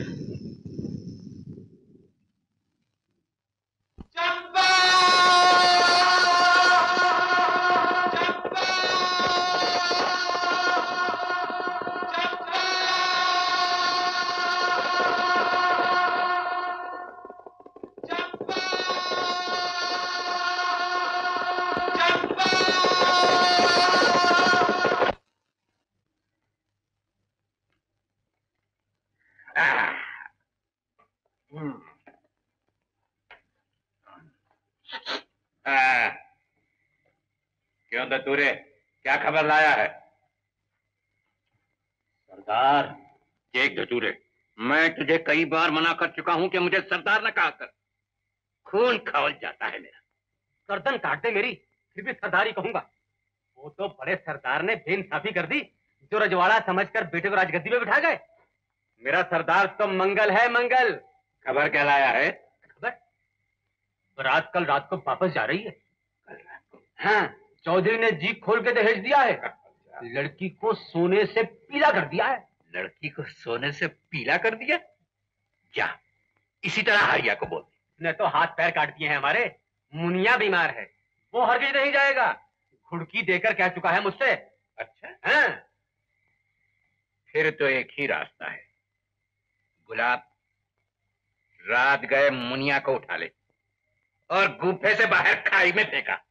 क्यों दतूरे, क्या खबर लाया है?
सरदार,
एक धतूरे, मैं तुझे कई बार मना कर चुका हूं कि मुझे सरदार न कहा कर। खून खौल जाता है मेरा।
गर्दन काट दे मेरी, फिर भी सरदार ही कहूंगा। वो तो बड़े सरदार ने बेइंसाफी कर दी, जो रजवाड़ा समझकर बेटे को राजगद्दी में बिठा गए। मेरा सरदार तो मंगल है, मंगल।
खबर क्या लाया है?
खबर? बारात कल रात को वापस जा रही है। हाँ, चौधरी ने जी खोल के दहेज दिया है। लड़की को सोने से पीला कर दिया है।
लड़की को सोने से पीला कर दिया? क्या इसी तरह हरिया को बोल?
उसने तो हाथ पैर काट दिए हैं हमारे। मुनिया बीमार है, वो हरगिज नहीं जाएगा। घुड़की देकर कह चुका है मुझसे।
अच्छा
हाँ?
फिर तो एक ही रास्ता है। गुलाब, रात गए मुनिया को उठा ले और गुफे से बाहर खाई में फेंका।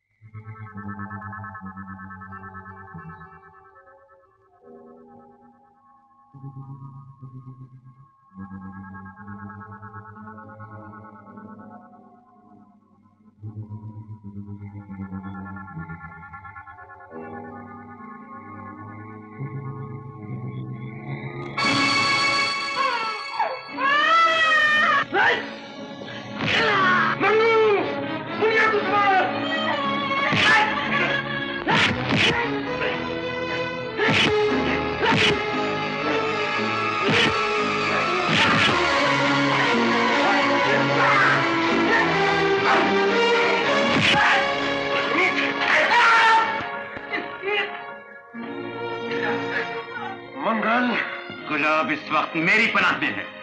गुलाब इस वक्त मेरी पनाह में है।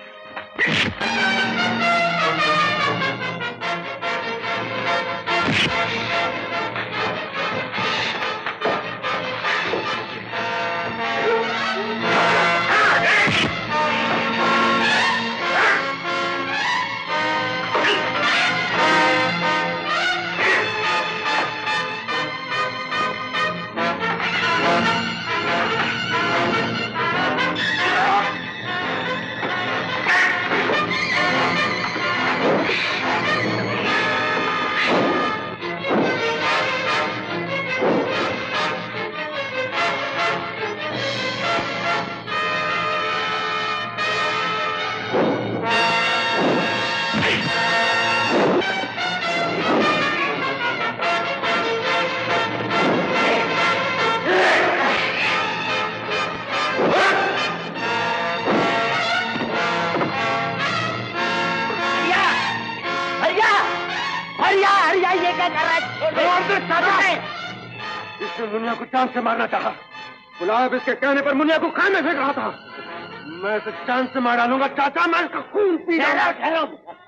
इसने मुनिया को चांद से मारना चाहा। गुलाब इसके कहने पर मुनिया को खाने फेंक रहा था। मैं इसे चांद से मार डालूंगा चाचा, मैं इसका खून पी जाऊंगा।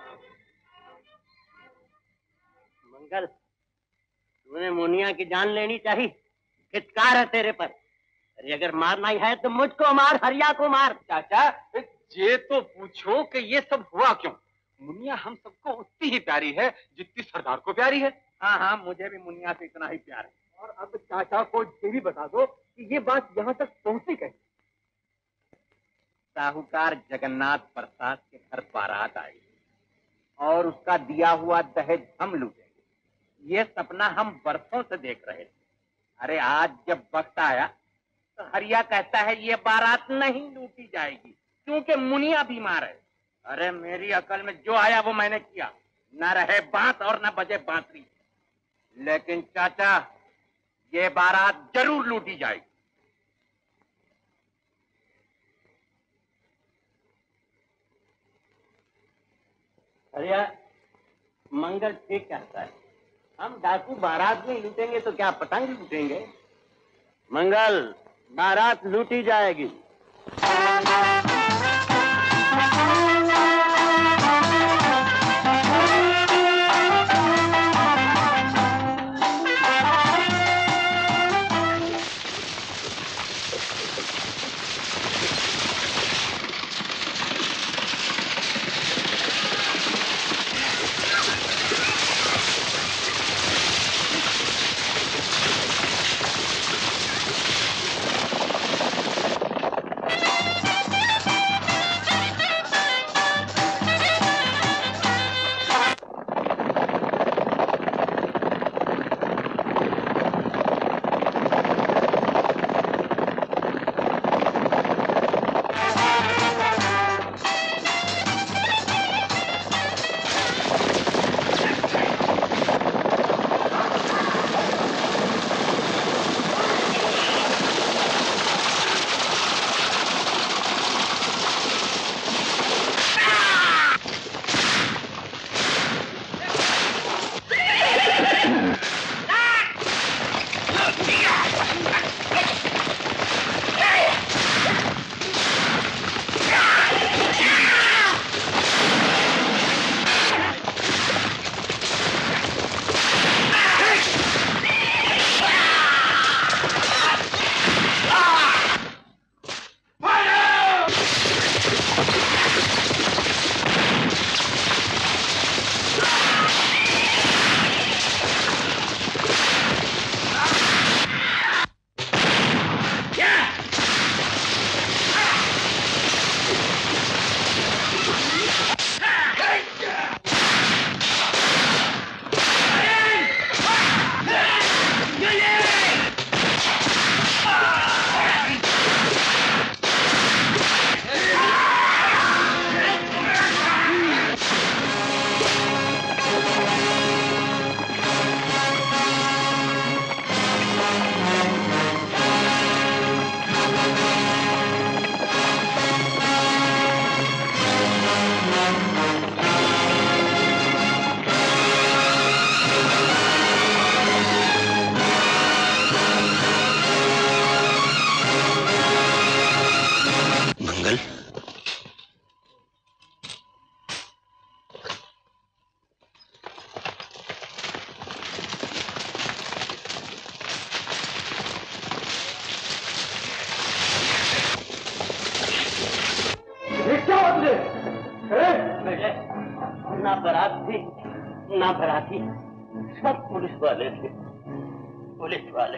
मंगल, तूने मुनिया की जान लेनी चाहिए। धिक्कार है तेरे पर। अरे अगर मारना ही है तो मुझको मार, हरिया को मार।
चाचा, ये तो पूछो कि ये सब हुआ क्यों? मुनिया हम सबको उतनी ही प्यारी है जितनी सरदार को प्यारी है। हाँ हाँ, मुझे भी मुनिया से इतना ही प्यार है। और अब चाचा को ये भी बता दो कि ये बात यहाँ तक पहुंची कैसे? साहूकार जगन्नाथ प्रसाद के घर बारात आई और उसका दिया हुआ दहेज हम लूटेंगे, ये सपना हम बरसों से देख रहे थे। अरे आज जब वक्त आया तो हरिया कहता है ये बारात नहीं लूटी जाएगी क्योंकि मुनिया बीमार है। अरे मेरी अकल में जो आया वो मैंने किया, न रहे बात और न बजे बांसुरी। लेकिन चाचा, ये बारात जरूर लूटी जाएगी।
हरिया, मंगल ठीक कहता है। हम डाकू बारात नहीं लूटेंगे तो क्या पतंग लूटेंगे? मंगल, बारात लूटी जाएगी।
ना बराती सब पुलिस वाले थे, पुलिस वाले।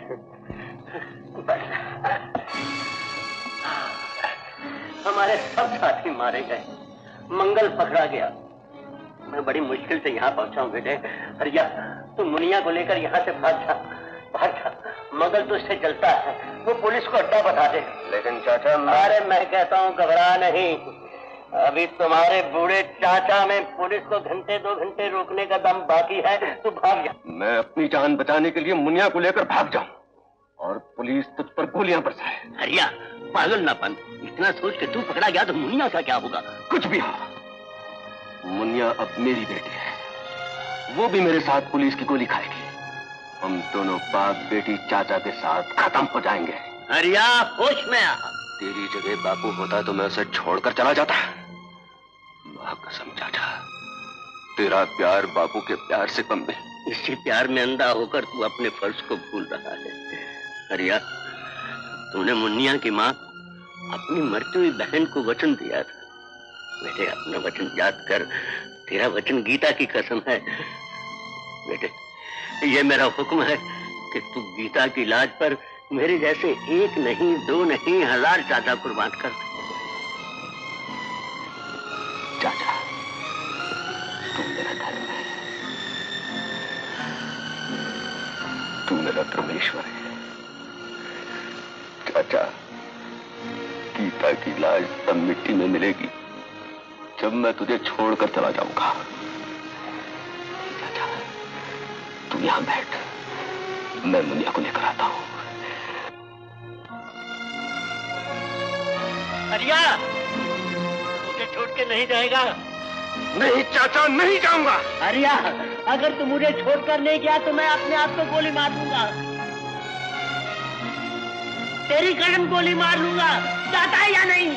हमारे सब साथी मारे गए, मंगल पकड़ा गया। मैं बड़ी मुश्किल से यहाँ पहुंचा हूँ बेटे। हरिया, तू मुनिया को लेकर यहाँ से भाग जा, भाग जा। मंगल तुझसे जलता है, वो पुलिस को अड्डा बता दे।
लेकिन चाचा
अरे मैं कहता हूँ घबरा नहीं, अभी तुम्हारे बूढ़े चाचा में पुलिस को घंटे 2 घंटे रोकने का दम बाकी है। तू भाग जा।
मैं अपनी जान बचाने के लिए मुनिया को लेकर भाग जाऊं और पुलिस तुझ पर गोलियां बरसाए।
हरिया, पागल ना बन। इतना सोच के तू पकड़ा गया तो मुनिया का क्या होगा?
कुछ भी हो, मुनिया अब मेरी बेटी है, वो भी मेरे साथ पुलिस की गोली खाएगी। हम दोनों बाप बेटी चाचा के साथ खत्म हो जाएंगे।
हरिया, होश में आ।
तेरी जगह बापू होता तो मैं उसे छोड़कर चला जाता। मां कसम चाचा, तेरा प्यार बापू के प्यार से कम नहीं।
इसी प्यार में अंधा होकर तू अपने फर्ज को भूल रहा है। हरिया, तूने मुन्निया की मां, अपनी मरती हुई बहन को वचन दिया था। बेटे, अपना वचन याद कर। तेरा वचन गीता की कसम है। बेटे, ये मेरा हुक्म है कि तू गीता की लाज पर मेरे जैसे 1 नहीं 2 नहीं 1000 चाचा कुर्बान कर।
चाचा, तू मेरा धर्म है, तू मेरा परमेश्वर है। चाचा, गीता की लाज तब मिट्टी में मिलेगी जब मैं तुझे छोड़कर चला जाऊंगा। चाचा, तू यहां बैठ, मैं मुनिया को लेकर आता हूं।
हरिया, मुझे छोड़ के नहीं जाएगा?
नहीं चाचा, नहीं जाऊंगा।
हरिया, अगर तू मुझे छोड़कर नहीं गया तो मैं अपने आप को गोली मार दूंगा। तेरी कदम गोली मार लूंगा, जाता है या नहीं?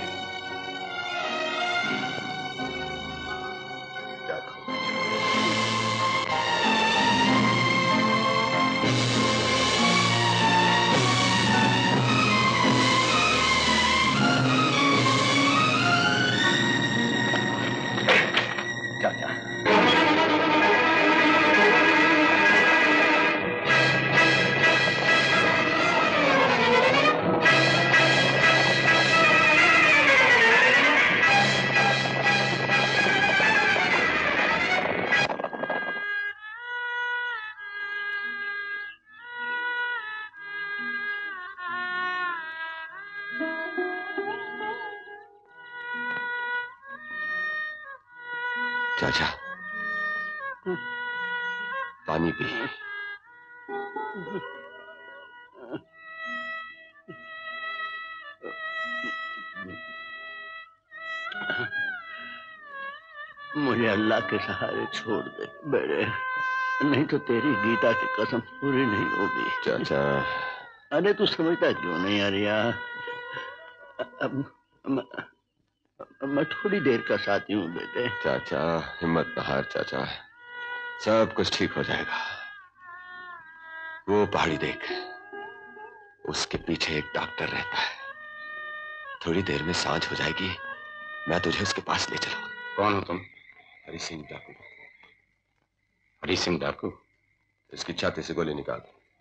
चाचा, पानी पी।
मुझे अल्लाह के सहारे छोड़ दे बेटे, नहीं तो तेरी गीता की कसम पूरी नहीं होगी।
चाचा,
अरे तू समझता क्यों नहीं हरिया? अब मैं थोड़ी देर का साथी हूँ बेटे।
चाचा, हिम्मत न हार चाचा, सब कुछ ठीक हो जाएगा। वो पहाड़ी देख, उसके पीछे एक डॉक्टर रहता है। थोड़ी देर में सांझ हो जाएगी, मैं तुझे उसके पास ले चलूंगा।
कौन हो तुम?
हरी सिंह डाकू।
हरी सिंह डाकू?
इसकी छाती से गोली निकाल।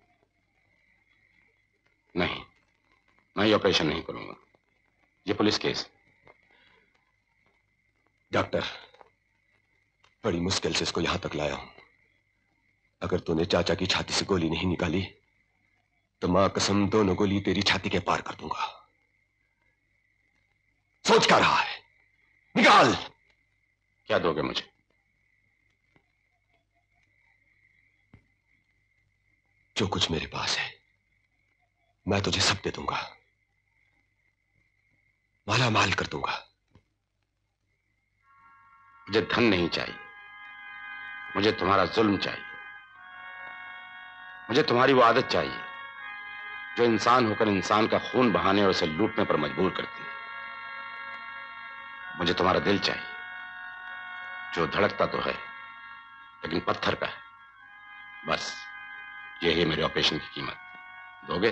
नहीं, मैं ये ऑपरेशन नहीं करूंगा, ये पुलिस केस।
डॉक्टर, बड़ी मुश्किल से इसको यहां तक लाया हूं। अगर तूने चाचा की छाती से गोली नहीं निकाली तो मां कसम दोनों गोली तेरी छाती के पार कर दूंगा। सोच क्या रहा है? निकाल।
क्या दोगे मुझे?
जो कुछ मेरे पास है मैं तुझे सब दे दूंगा, माला माल कर दूंगा।
मुझे धन नहीं चाहिए, मुझे तुम्हारा जुल्म चाहिए। मुझे तुम्हारी वो आदत चाहिए जो इंसान होकर इंसान का खून बहाने और उसे लूटने पर मजबूर करती है। मुझे तुम्हारा दिल चाहिए जो धड़कता तो है लेकिन पत्थर का है। बस यही है मेरे ऑपरेशन की कीमत। दोगे?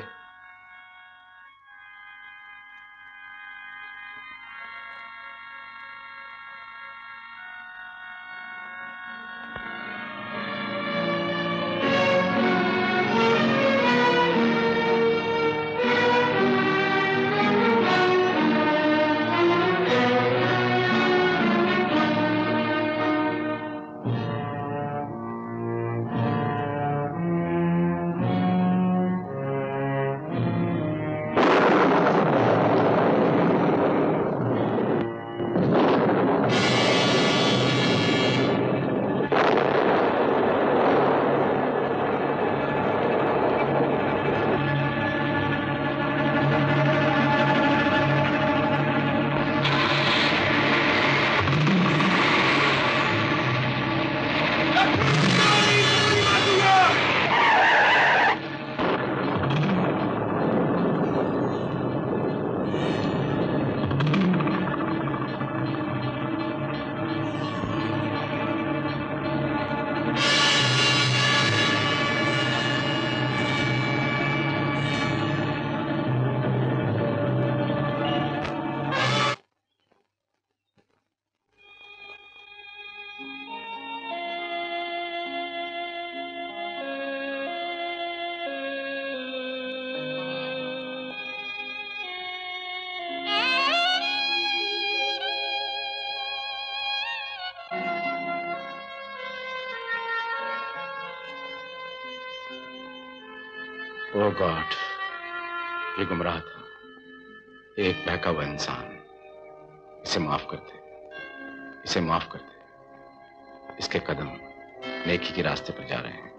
ओ गॉड, ये गुमराह था, एक बहका हुआ इंसान। इसे माफ कर दे, इसे माफ कर दे। इसके कदम नेकी के रास्ते पर जा रहे हैं।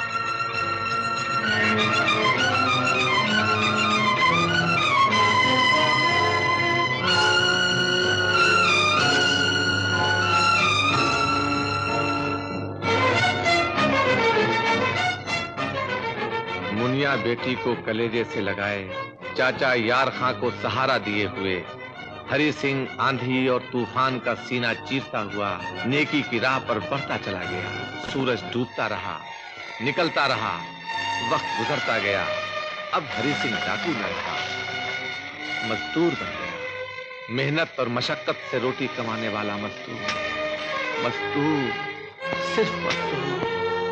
मुनिया बेटी को कलेजे से लगाए, चाचा यार खां को सहारा दिए हुए, हरि सिंह आंधी और तूफान का सीना चीरता हुआ नेकी की राह पर बढ़ता चला गया। सूरज डूबता रहा, निकलता रहा, वक्त गुजरता गया। अब हरि सिंह डाकू न रहा, मजदूर बन गया। मेहनत और मशक्कत से रोटी कमाने वाला मजदूर, मजदूर, सिर्फ मजदूर।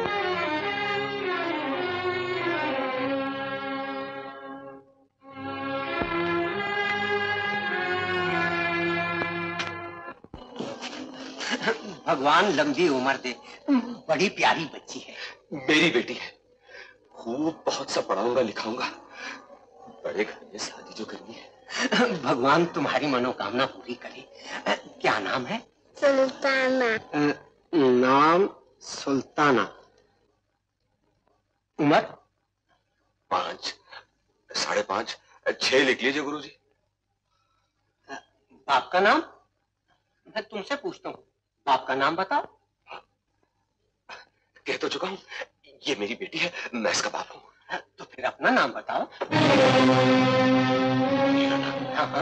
भगवान लंबी उम्र दे, बड़ी प्यारी बच्ची है।
मेरी बेटी है, खूब बहुत सा पढ़ाऊंगा लिखाऊंगा, बड़े घर में शादी जो करनी है।
भगवान तुम्हारी मनोकामना पूरी करे। क्या नाम है?
सुल्ताना।
नाम सुल्ताना। उम्र?
5, 5.5, 6 लिख लीजिए गुरुजी।
बाप का नाम? मैं तुमसे पूछता हूँ, बाप का नाम बताओ।
कह तो चुका हूँ, ये मेरी बेटी है, मैं इसका बाप हूँ।
तो फिर अपना नाम बताओ।
मेरा नाम?
हाँ हाँ।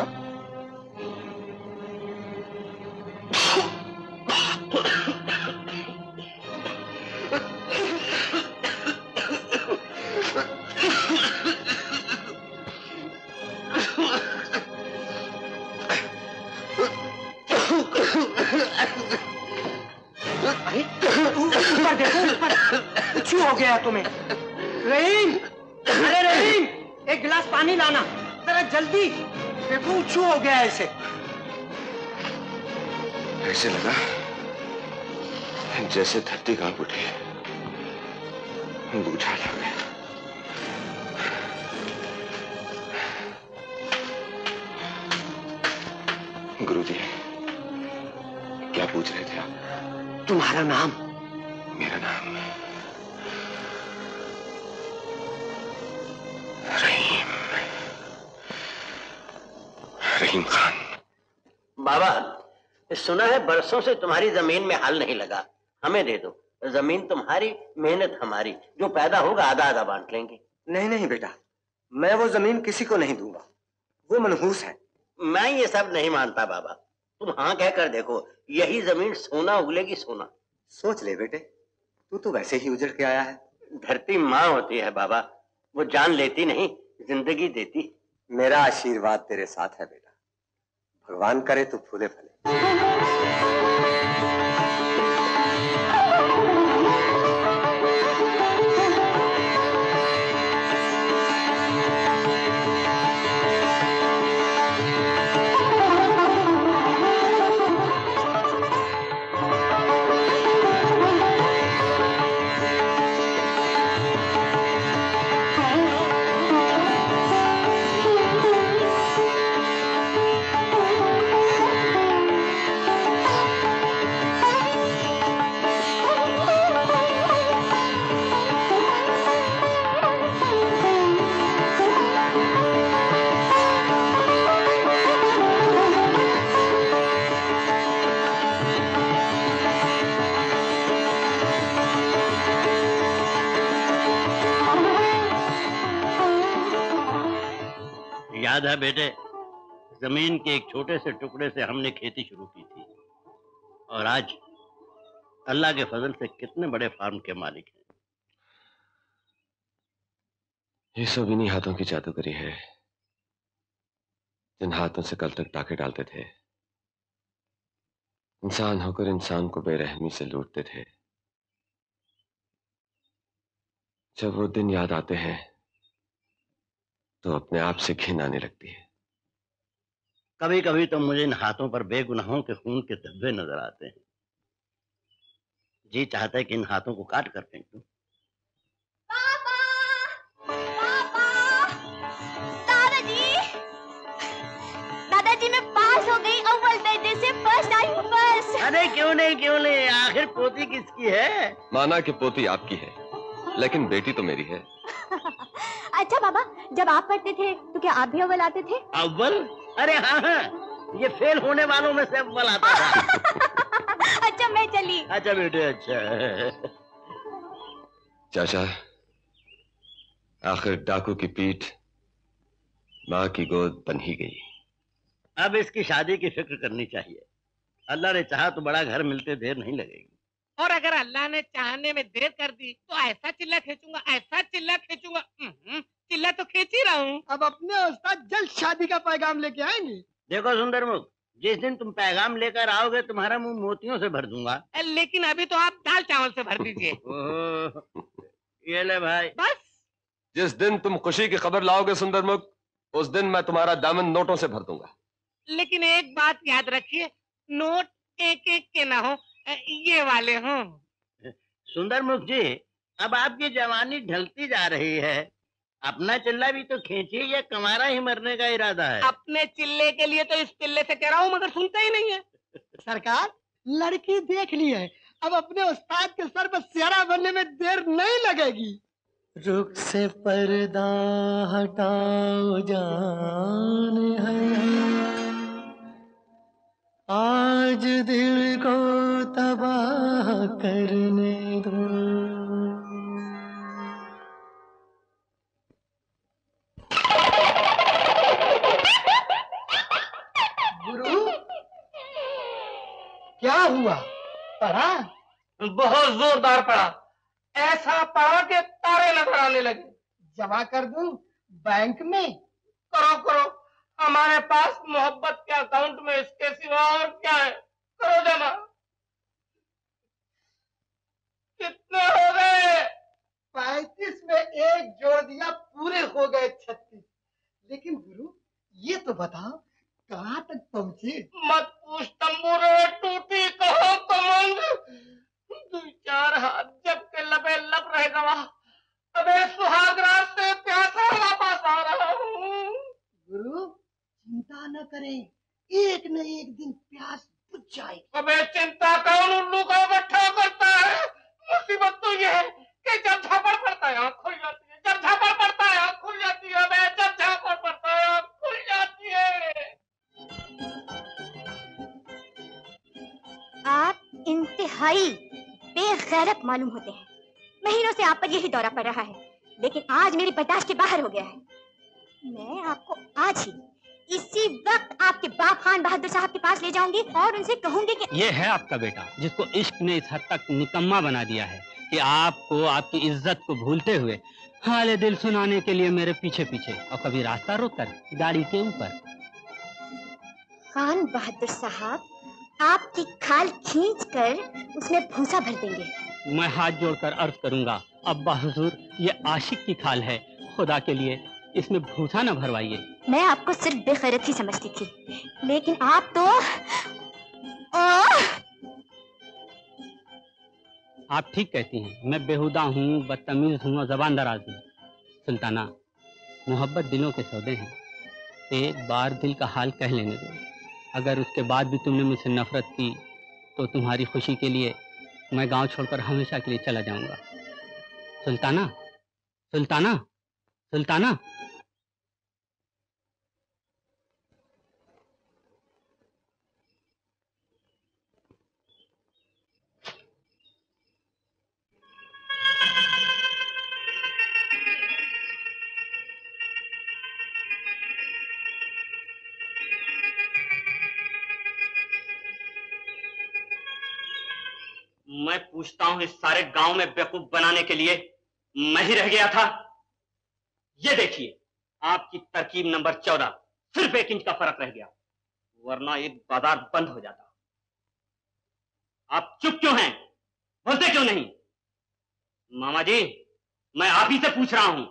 ऊपर देखो, ऊपर कुछ हो गया है तुम्हें। रहीम, अरे रहीम, एक गिलास पानी लाना जरा जल्दी। देखो ऊंचू हो गया है इसे।
ऐसे लगा जैसे धरती कांप उठी, बूझा आ गया। गुरुजी, क्या पूछ रहे थे आप?
तुम्हारा नाम?
मेरा नाम रहीम, रहीम खान।
बाबा, सुना है बरसों से तुम्हारी जमीन में हल नहीं लगा, हमें दे दो। जमीन तुम्हारी, मेहनत हमारी, जो पैदा होगा आधा आधा बांट लेंगे।
नहीं नहीं बेटा, मैं वो जमीन किसी को नहीं दूंगा, वो मनहूस है।
मैं ये सब नहीं मानता बाबा, तुम हाँ कहकर देखो, यही जमीन सोना उगलेगी सोना।
सोच ले बेटे, तू तो वैसे ही उजड़ के आया है।
धरती माँ होती है बाबा, वो जान लेती नहीं, जिंदगी देती।
मेरा आशीर्वाद तेरे साथ है बेटा, भगवान करे तू फूले फले।
याद है बेटे, जमीन के एक छोटे से टुकड़े से हमने खेती शुरू की थी, और आज अल्लाह के फजल से कितने बड़े फार्म के मालिक हैं।
ये सब इन्हीं हाथों की जादूगरी है, जिन हाथों से कल तक टाके डालते थे, इंसान होकर इंसान को बेरहमी से लूटते थे। जब वो दिन याद आते हैं तो अपने आप से घिन आने लगती है।
कभी कभी तो मुझे इन हाथों पर बेगुनाहों के खून के धब्बे नजर आते हैं। जी चाहता है कि इन हाथों को काट कर फेंक दूं।
पापा!
अव्वल दर्जे से फर्स्ट आई हूँ बस।
अरे क्यों नहीं, आखिर पोती किसकी है?
माना कि पोती आपकी है, लेकिन बेटी तो मेरी है।
अच्छा बाबा, जब आप पढ़ते थे तो क्या आप भी अव्वल आते थे?
अव्वल? अरे हाँ, ये फेल होने वालों में से अव्वल आता था।
अच्छा मैं चली।
अच्छा बेटे, अच्छा।
चाचा, आखिर डाकू की पीठ माँ की गोद बन ही गई।
अब इसकी शादी की फिक्र करनी चाहिए। अल्लाह ने चाहा तो बड़ा घर मिलते देर नहीं लगेगी।
और अगर अल्लाह ने चाहने में देर कर दी तो ऐसा चिल्ला खींचूंगा, ऐसा चिल्ला खींचूंगा। चिल्ला तो खींच ही रहा हूँ।
अब अपने उस्ताद जल्द शादी का पैगाम लेके आएंगे।
देखो सुंदरमुख, जिस दिन तुम पैगाम लेकर आओगे तुम्हारा मुंह मोतियों से भर दूंगा।
लेकिन अभी तो आप दाल चावल से भर दीजिए।
ये ले भाई।
बस
जिस दिन तुम खुशी की खबर लाओगे सुंदरमुख, उस दिन मैं तुम्हारा दामन नोटों से भर दूंगा।
लेकिन एक बात याद रखिए, नोट एक एक के ना हो, ये वाले हों।
सुंदरमुख जी, अब आपकी जवानी ढलती जा रही है, अपना चिल्ला भी तो खींचिए, या कमारा ही मरने का इरादा है?
अपने चिल्ले के लिए तो इस पिल्ले से कह रहा हूँ, मगर सुनता ही नहीं है।
सरकार, लड़की देख ली है, अब अपने उस्ताद के सर पर सियारा बनने में देर नहीं लगेगी।
रुख से पर्दा हटाओ जान है, आज दिल को तबाह करने दो।
गुरु, क्या हुआ? पढ़ा?
बहुत जोरदार पड़ा, ऐसा पड़ा कि तारे नजर आने लगे।
जमा कर दूं बैंक में?
करो, हमारे पास मोहब्बत के अकाउंट में इसके सिवा और क्या है, करो जमा। कितने हो गए?
35 में एक जोड़ दिया, पूरे हो गए 36। लेकिन गुरु, ये तो बताओ कहाँ तक पहुँचे?
मत पूछ तंबूरे, टूटी कहो कमंग, 2-4 हाथ जब के लबे लब रह गवा, अबे सुहागरात से प्यासा वापस आ रहा हूँ।
गुरु, चिंता न करें, एक न एक दिन प्यास बुझ जाएगी।
अबे चिंता कौन उल्लू का गट्ठा करता है? मुसीबत तो ये है कि जब झापड़ पड़ता है आँख खुल जाती है, जब झापड़ पड़ता है आँख खुल जाती है, अबे जब झापड़ पड़ता है आँख खुल जाती है।
आप इंतहाई बेगैरत मालूम होते हैं। महीनों से आप पर यही दौरा पड़ रहा है, लेकिन आज मेरी बर्दाश्त के बाहर हो गया है। मैं आपको आज ही इसी वक्त आपके बाप खान बहादुर साहब के पास ले जाऊंगी और उनसे कहूंगी कि
ये है आपका बेटा, जिसको इश्क ने इस हद तक निकम्मा बना दिया है कि आपको आपकी इज्जत को भूलते हुए हाले दिल सुनाने के लिए मेरे पीछे पीछे, और कभी रास्ता रोककर गाड़ी के ऊपर।
खान बहादुर साहब आपकी खाल खींचकर उसमें भूसा भर देंगे।
मैं हाथ जोड़कर अर्ज करूंगा, अब्बा हुजूर, ये आशिक की खाल है, खुदा के लिए इसमें भूसा न भरवाइए।
मैं आपको सिर्फ बेखैरत ही समझती थी, लेकिन आप तो
आप ठीक कहती हैं, मैं बेहुदा हूँ, बदतमीज हूँ और जबान दराज हूँ। सुल्ताना, मोहब्बत दिलों के सौदे हैं, एक बार दिल का हाल कह लेने दो। अगर उसके बाद भी तुमने मुझसे नफरत की तो तुम्हारी खुशी के लिए मैं गांव छोड़कर हमेशा के लिए चला जाऊंगा। सुल्ताना, सुल्ताना, सुल्ताना। मैं पूछता हूं, इस सारे गांव में बेवकूफ बनाने के लिए मैं ही रह गया था? ये देखिए, आपकी तरकीब नंबर 14, सिर्फ 1 इंच का फर्क रह गया, वरना एक बाजार बंद हो जाता। आप चुप क्यों हैं? बोलते क्यों नहीं? मामा जी, मैं आप ही से पूछ रहा हूं।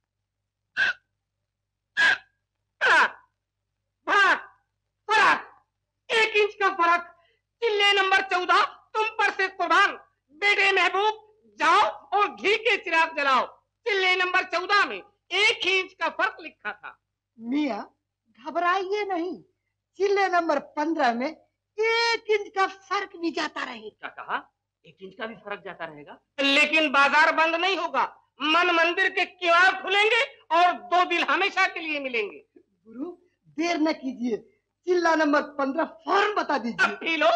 फर्क 1 इंच का फर्क, चिल्ले नंबर 14 तुम पर से कुर्बान। बेटे महबूब, जाओ और घी के चिराग जलाओ। चिल्ले नंबर 14 में 1 इंच का फर्क लिखा था।
मियाँ, घबराइए नहीं,
चिल्ले नंबर 15 में 1 इंच का फर्क भी जाता रहे।
क्या कहा? 1 इंच का भी फर्क जाता रहेगा? लेकिन बाजार बंद नहीं होगा, मन मंदिर के किवाड़ खुलेंगे और 2 दिल हमेशा के लिए मिलेंगे।
गुरु देर न कीजिए, चिल्ला नंबर 15 फौरन बता दीजिए।
P low.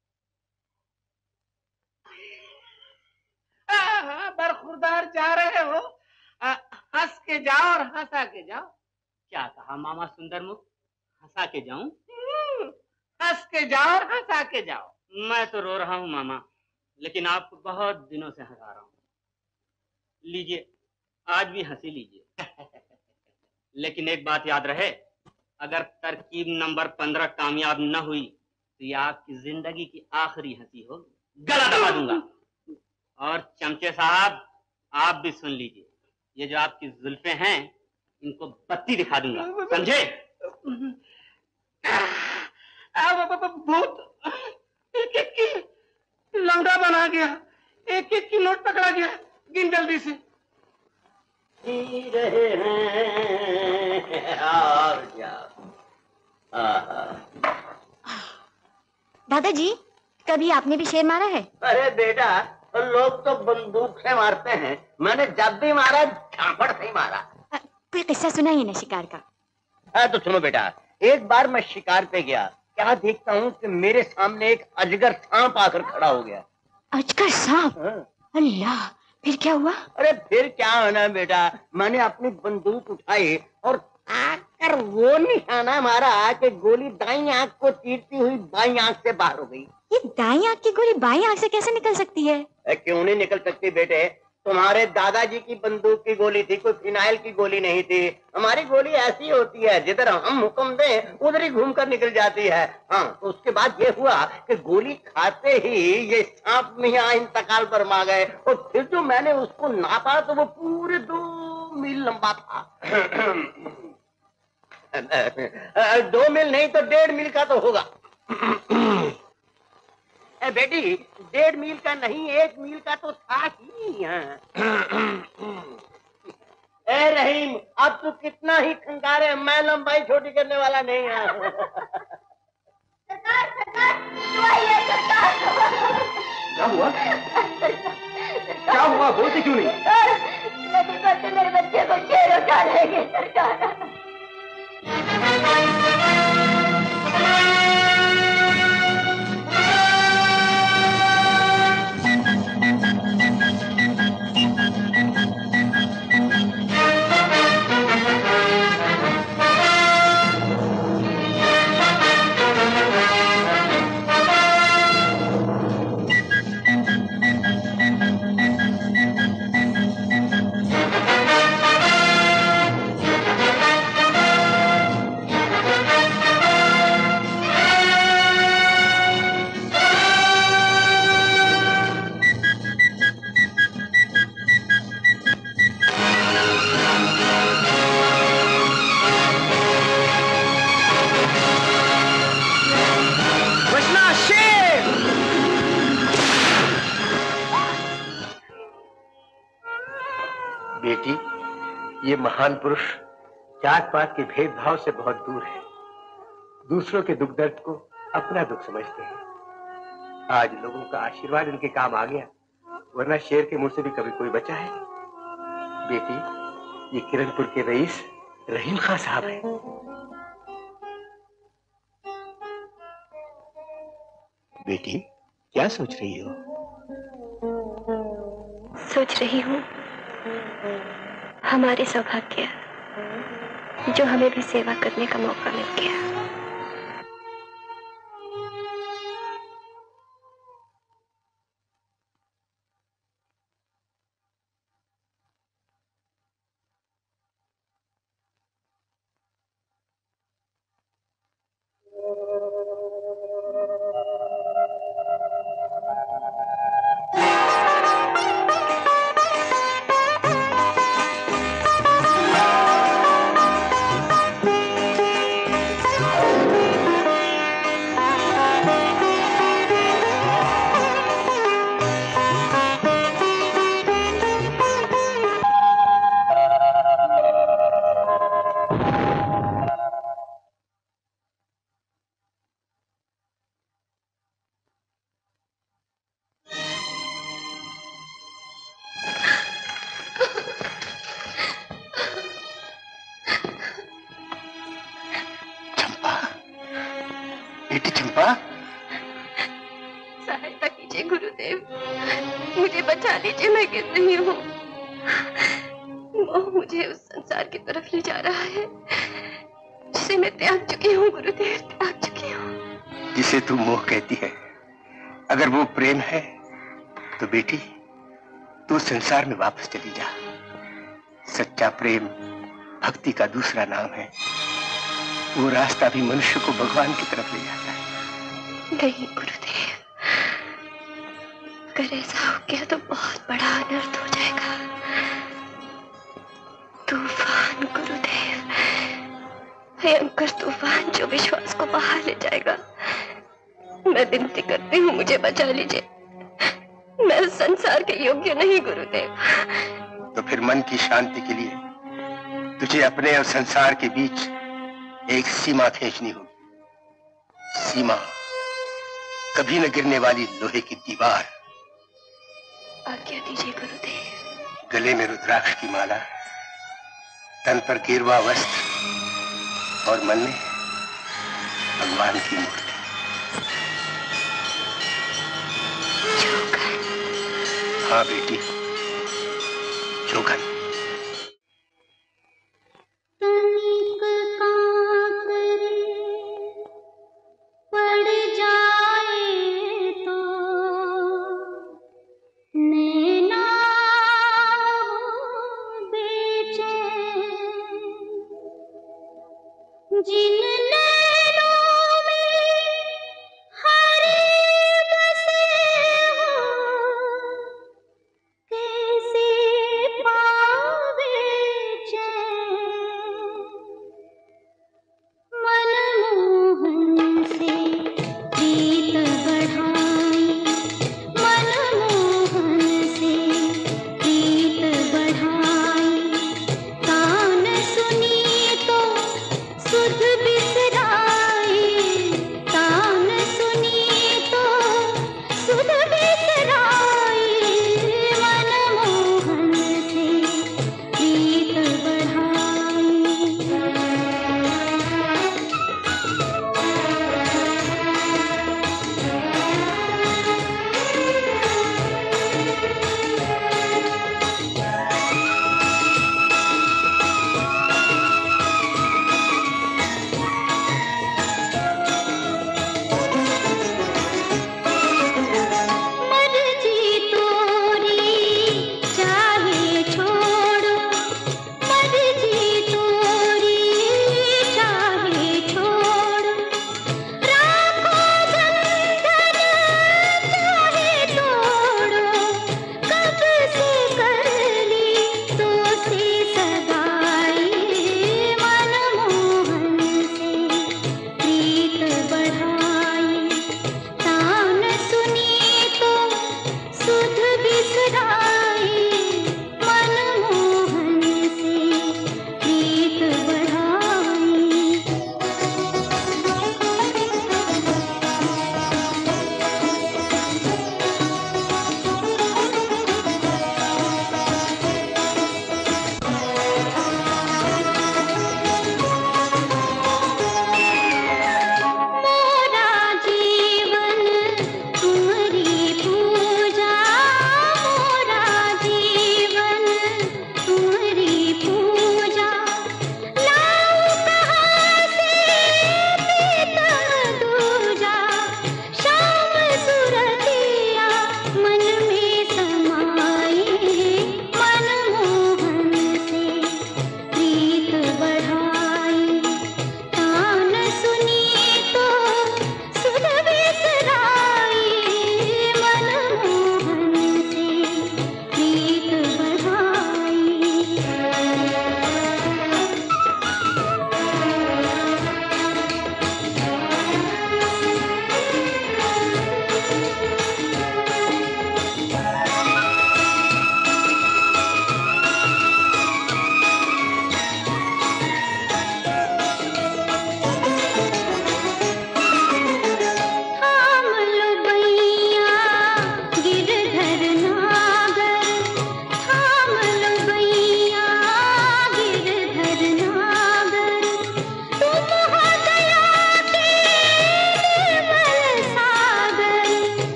बरखुरदार जा रहे हो, हंस के जाओ और हंसा के जाओ। क्या कहा मामा सुंदरमुख? हंसा के जाऊं? हंस के जाओ और हंसा के जाओ। मैं तो रो रहा हूँ मामा, लेकिन आपको बहुत दिनों से हंसा रहा हूँ। लीजिए, आज भी हंसी लीजिए। लेकिन एक बात याद रहे, अगर तरकीब नंबर 15 कामयाब न हुई तो ये आपकी जिंदगी की आखिरी हंसी होगी। गला दबा दूंगा। और चमचे साहब, आप भी सुन लीजिए, ये जो आपकी जुल्फे हैं, इनको बत्ती दिखा दूंगा, समझे? भूत एक-एक की लौंडा बना गया, एक-एक की नोट पकड़ा गया। गिन जल्दी से।
रहे हैं और क्या।
दादाजी, कभी आपने भी शेर मारा है?
अरे बेटा, लोग तो बंदूक से मारते हैं, मैंने जब भी मारा झापड़ से ही मारा।
कोई किस्सा सुनाइए ना शिकार का।
हाँ तो सुनो बेटा, एक बार मैं शिकार पे गया, क्या देखता हूँ कि मेरे सामने एक अजगर सांप आकर खड़ा हो गया।
अजगर सांप? अल्लाह, फिर क्या हुआ?
अरे फिर क्या होना बेटा, मैंने अपनी बंदूक उठाई और आकर वो निशाना मारा कि गोली दाईं आंख को चीरती हुई बाईं आंख से बाहर हो गई।
ये दाईं आंख की गोली बाईं आंख से कैसे निकल सकती है?
क्यों नहीं निकल सकती बेटे, तुम्हारे दादाजी की बंदूक की गोली थी, कोई फिनाइल की गोली नहीं थी। हमारी गोली ऐसी होती है, जिधर हम हुक्म दें उधर ही घूम कर निकल जाती है। हाँ, तो उसके बाद ये हुआ कि गोली खाते ही ये सांप मियां इंतकाल फरमा गए, और फिर जो मैंने उसको नापा तो वो पूरे 2 मील लंबा था। 2 मील नहीं तो 1.5 मील का तो होगा। बेटी 1.5 मील का नहीं, 1 मील का तो था ही। ए रहीम, अब तू कितना ही खंगारे, मैं लंबाई छोटी करने वाला नहीं है।
क्या हुआ? क्या हुआ? बोलते क्यों नहीं?
मेरे बच्चे को शेर उठा लेंगे सरकार।
बेटी, ये महान पुरुष जात पात के भेदभाव से बहुत दूर है, दूसरों के दुख दर्द को अपना दुख समझते हैं। आज लोगों का आशीर्वाद इनके काम आ गया, वरना शेर के मुंह से भी कभी कोई बचा है। बेटी, ये किरणपुर के रईस रहीम खां साहब हैं। बेटी, क्या सोच रही हो?
सोच रही हूँ हमारे सौभाग्य जो हमें भी सेवा करने का मौका मिल गया। बचा लीजिए, मैं गिर रही हूँ। मोह मुझे उस संसार की तरफ ले जा रहा है जिसे मैं त्याग चुकी हूँ गुरुदेव, त्याग चुकी हूँ।
जिसे तू मोह कहती है, अगर वो प्रेम है तो बेटी तू संसार में वापस चली जा। सच्चा प्रेम भक्ति का दूसरा नाम है। वो रास्ता भी मनुष्य को भगवान की तरफ ले जाता है।
नहीं गुरुदेव, अगर ऐसा हो गया तो बहुत बड़ा अनर्थ हो जाएगा। तूफान गुरुदेव, भयंकर तूफान जो विश्वास को बहा ले जाएगा। मैं विनती करती हूँ, मुझे बचा लीजिए। मैं उस संसार के योग्य नहीं गुरुदेव।
तो फिर मन की शांति के लिए तुझे अपने और संसार के बीच एक सीमा खींचनी होगी। सीमा कभी न गिरने वाली लोहे की दीवार।
आज्ञा दीजिए गुरुदेव।
गले में रुद्राक्ष की माला, तन पर गेरुआ वस्त्र और मन में भगवान की मूर्ति। हाँ बेटी, जोगन।
तनिक कांकरे पड़ जाए तो नैना बेचैन, जिन नैनों में हरे बसे हो कैसे पावे चैन। मनमोहन से प्रीत बढ़ाई, मनमोहन से प्रीत बढ़ाई। कान सुनी तो सुध बिसराई।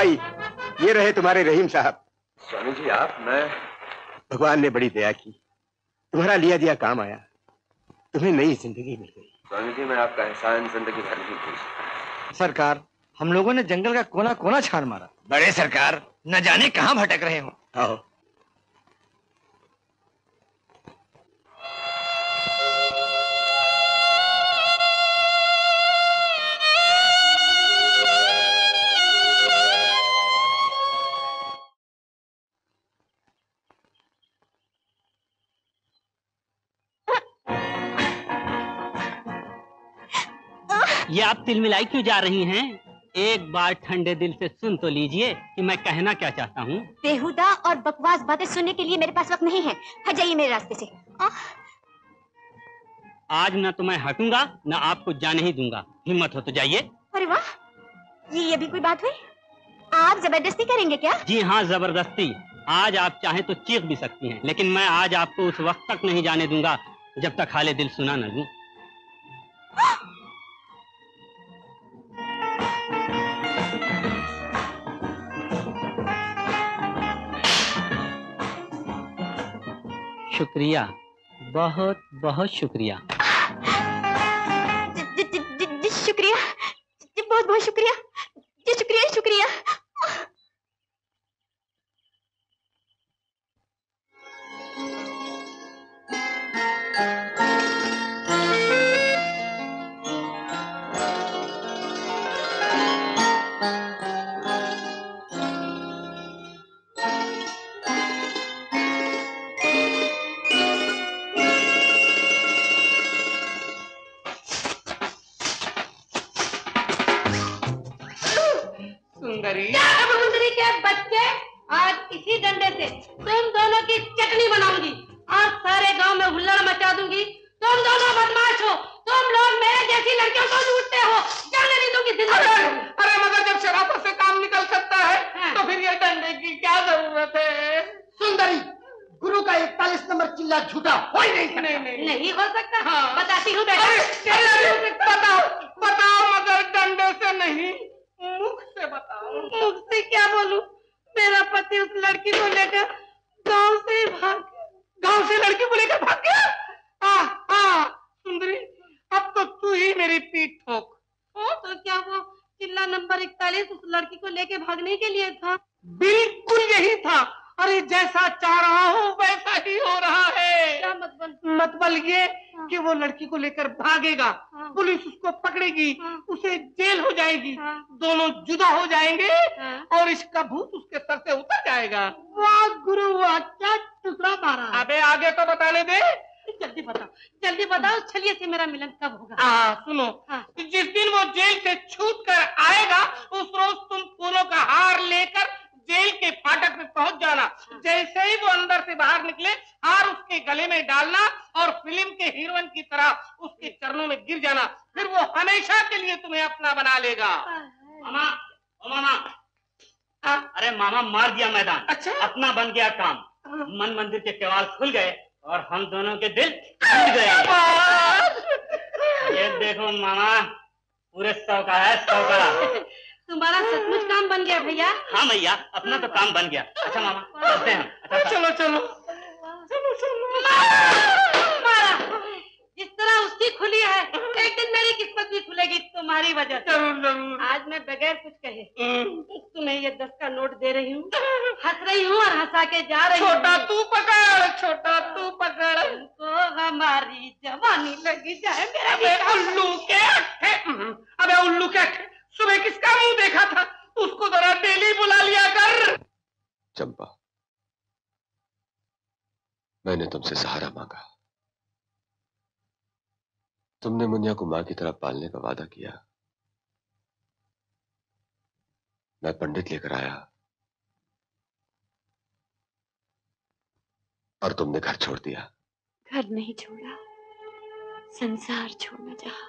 भाई, ये रहे तुम्हारे रहीम साहब।
स्वामी जी आप? मैं
भगवान ने बड़ी दया की, तुम्हारा लिया दिया काम आया, तुम्हें नई जिंदगी मिल गई।
स्वामी जी मैं आपका एहसान जिंदगी भर नहीं भूल सकता।
सरकार, हम लोगों ने जंगल का कोना कोना छान मारा।
बड़े सरकार,
न जाने कहाँ भटक रहे हो।
आओ।
ये आप तिलमिलाई क्यों जा रही हैं? एक बार ठंडे दिल से सुन तो लीजिए कि मैं कहना क्या चाहता हूँ।
बेहुदा और बकवास बातें सुनने के लिए मेरे पास वक्त नहीं है। हट जाइए मेरे रास्ते से।
आज न तो मैं हटूंगा न आपको जाने ही दूंगा। हिम्मत हो तो जाइए।
अरे वाह, ये भी कोई बात हुई? आप जबरदस्ती करेंगे क्या?
जी हाँ, जबरदस्ती। आज आप चाहें तो चीख भी सकती हैं, लेकिन मैं आज आपको उस वक्त तक नहीं जाने दूंगा जब तक हाले दिल सुना न लूं। शुक्रिया, बहुत बहुत शुक्रिया।
शुक्रिया, बहुत बहुत शुक्रिया। शुक्रिया शुक्रिया।
सुंदरी के बच्चे, आज इसी डंडे से तुम दोनों की चटनी बनाऊंगी और सारे गांव में हुल्लड़ मचा दूंगी। तुम दोनों बदमाश हो, तुम लोग मेरे जैसी लड़कियों को लूटते हो, जाने नहीं दूंगी जिंदगी।
अरे मगर जब शराफत से काम निकल सकता है तो फिर ये डंडे की क्या जरूरत है?
सुंदरी, गुरु का 41 नंबर चिल्ला झूठा हो ही नहीं सकता।
नहीं हो सकता। बताती हूँ बेटा।
बताओ मगर डंडे से नहीं, मुख से बताओ।
मुख से क्या बोलूं? मेरा पति उस लड़की को लेकर गांव से भाग गया।
गांव से लड़की को लेकर भाग गया? सुंदरी, अब तो तू ही मेरी पीठ ठोक।
तो क्या वो चिल्ला नंबर 41 उस लड़की को लेके भागने के लिए था?
बिल्कुल यही था। अरे जैसा चाह रहा हूँ वैसा ही हो रहा है।
क्या मतलब?
मतलब ये कि वो लड़की को लेकर भागेगा, पुलिस उसको पकड़ेगी, उसे जेल हो जाएगी, दोनों जुदा हो जाएंगे और इसका भूत उसके सर से उतर जाएगा।
वाह गुरु वाह, क्या टुकड़ा मारा।
अबे आगे तो बताने दे।
जल्दी बताओ, छलिए से मेरा मिलन कब होगा?
सुनो, जिस दिन वो जेल से छूट कर आएगा उस रोज तुम फूलों का हार लेकर जेल के फाटक पे पहुंच जाना। जैसे ही वो अंदर से बाहर निकले, हार उसके गले में डालना और फिल्म के हीरोइन की तरह उसके चरणों में गिर जाना। फिर वो हमेशा के लिए तुम्हें अपना बना लेगा।
मामा, ओ मामा। अरे मामा, मार दिया मैदान।
अच्छा,
अपना बन गया काम। मन मंदिर के केवाल खुल गए और हम दोनों के दिल टूट गए। ये देखो मामा, पूरे 100 का है, 100 का।
तुम्हारा सचमुच काम बन गया भैया?
हाँ भैया, अपना तो काम बन गया। अच्छा मामा, चलते हैं। अच्छा,
चलो चलो चलो चलो।
मारा, जिस तरह उसकी खुली है, एक दिन मेरी किस्मत भी खुलेगी तुम्हारी वजह से।
जरूर जरूर।
आज मैं बगैर कुछ कहे तुम्हें ये 10 का नोट दे रही हूँ, हंस रही हूँ और हंसा के जा रही हूँ।
छोटा तू पकड़, छोटा तू पकड़,
तो हमारी जवानी लगी जाए।
अबे उल्लू के अट्ठे, अबे उल्लू के अट्ठे, सुबह किसका मुंह देखा था? उसको जरा डेली बुला लिया कर।
चंपा, मैंने तुमसे सहारा मांगा, तुमने मुनिया को मां की तरह पालने का वादा किया। मैं पंडित लेकर आया और तुमने घर छोड़ दिया।
घर नहीं छोड़ा, संसार छोड़ना चाहा।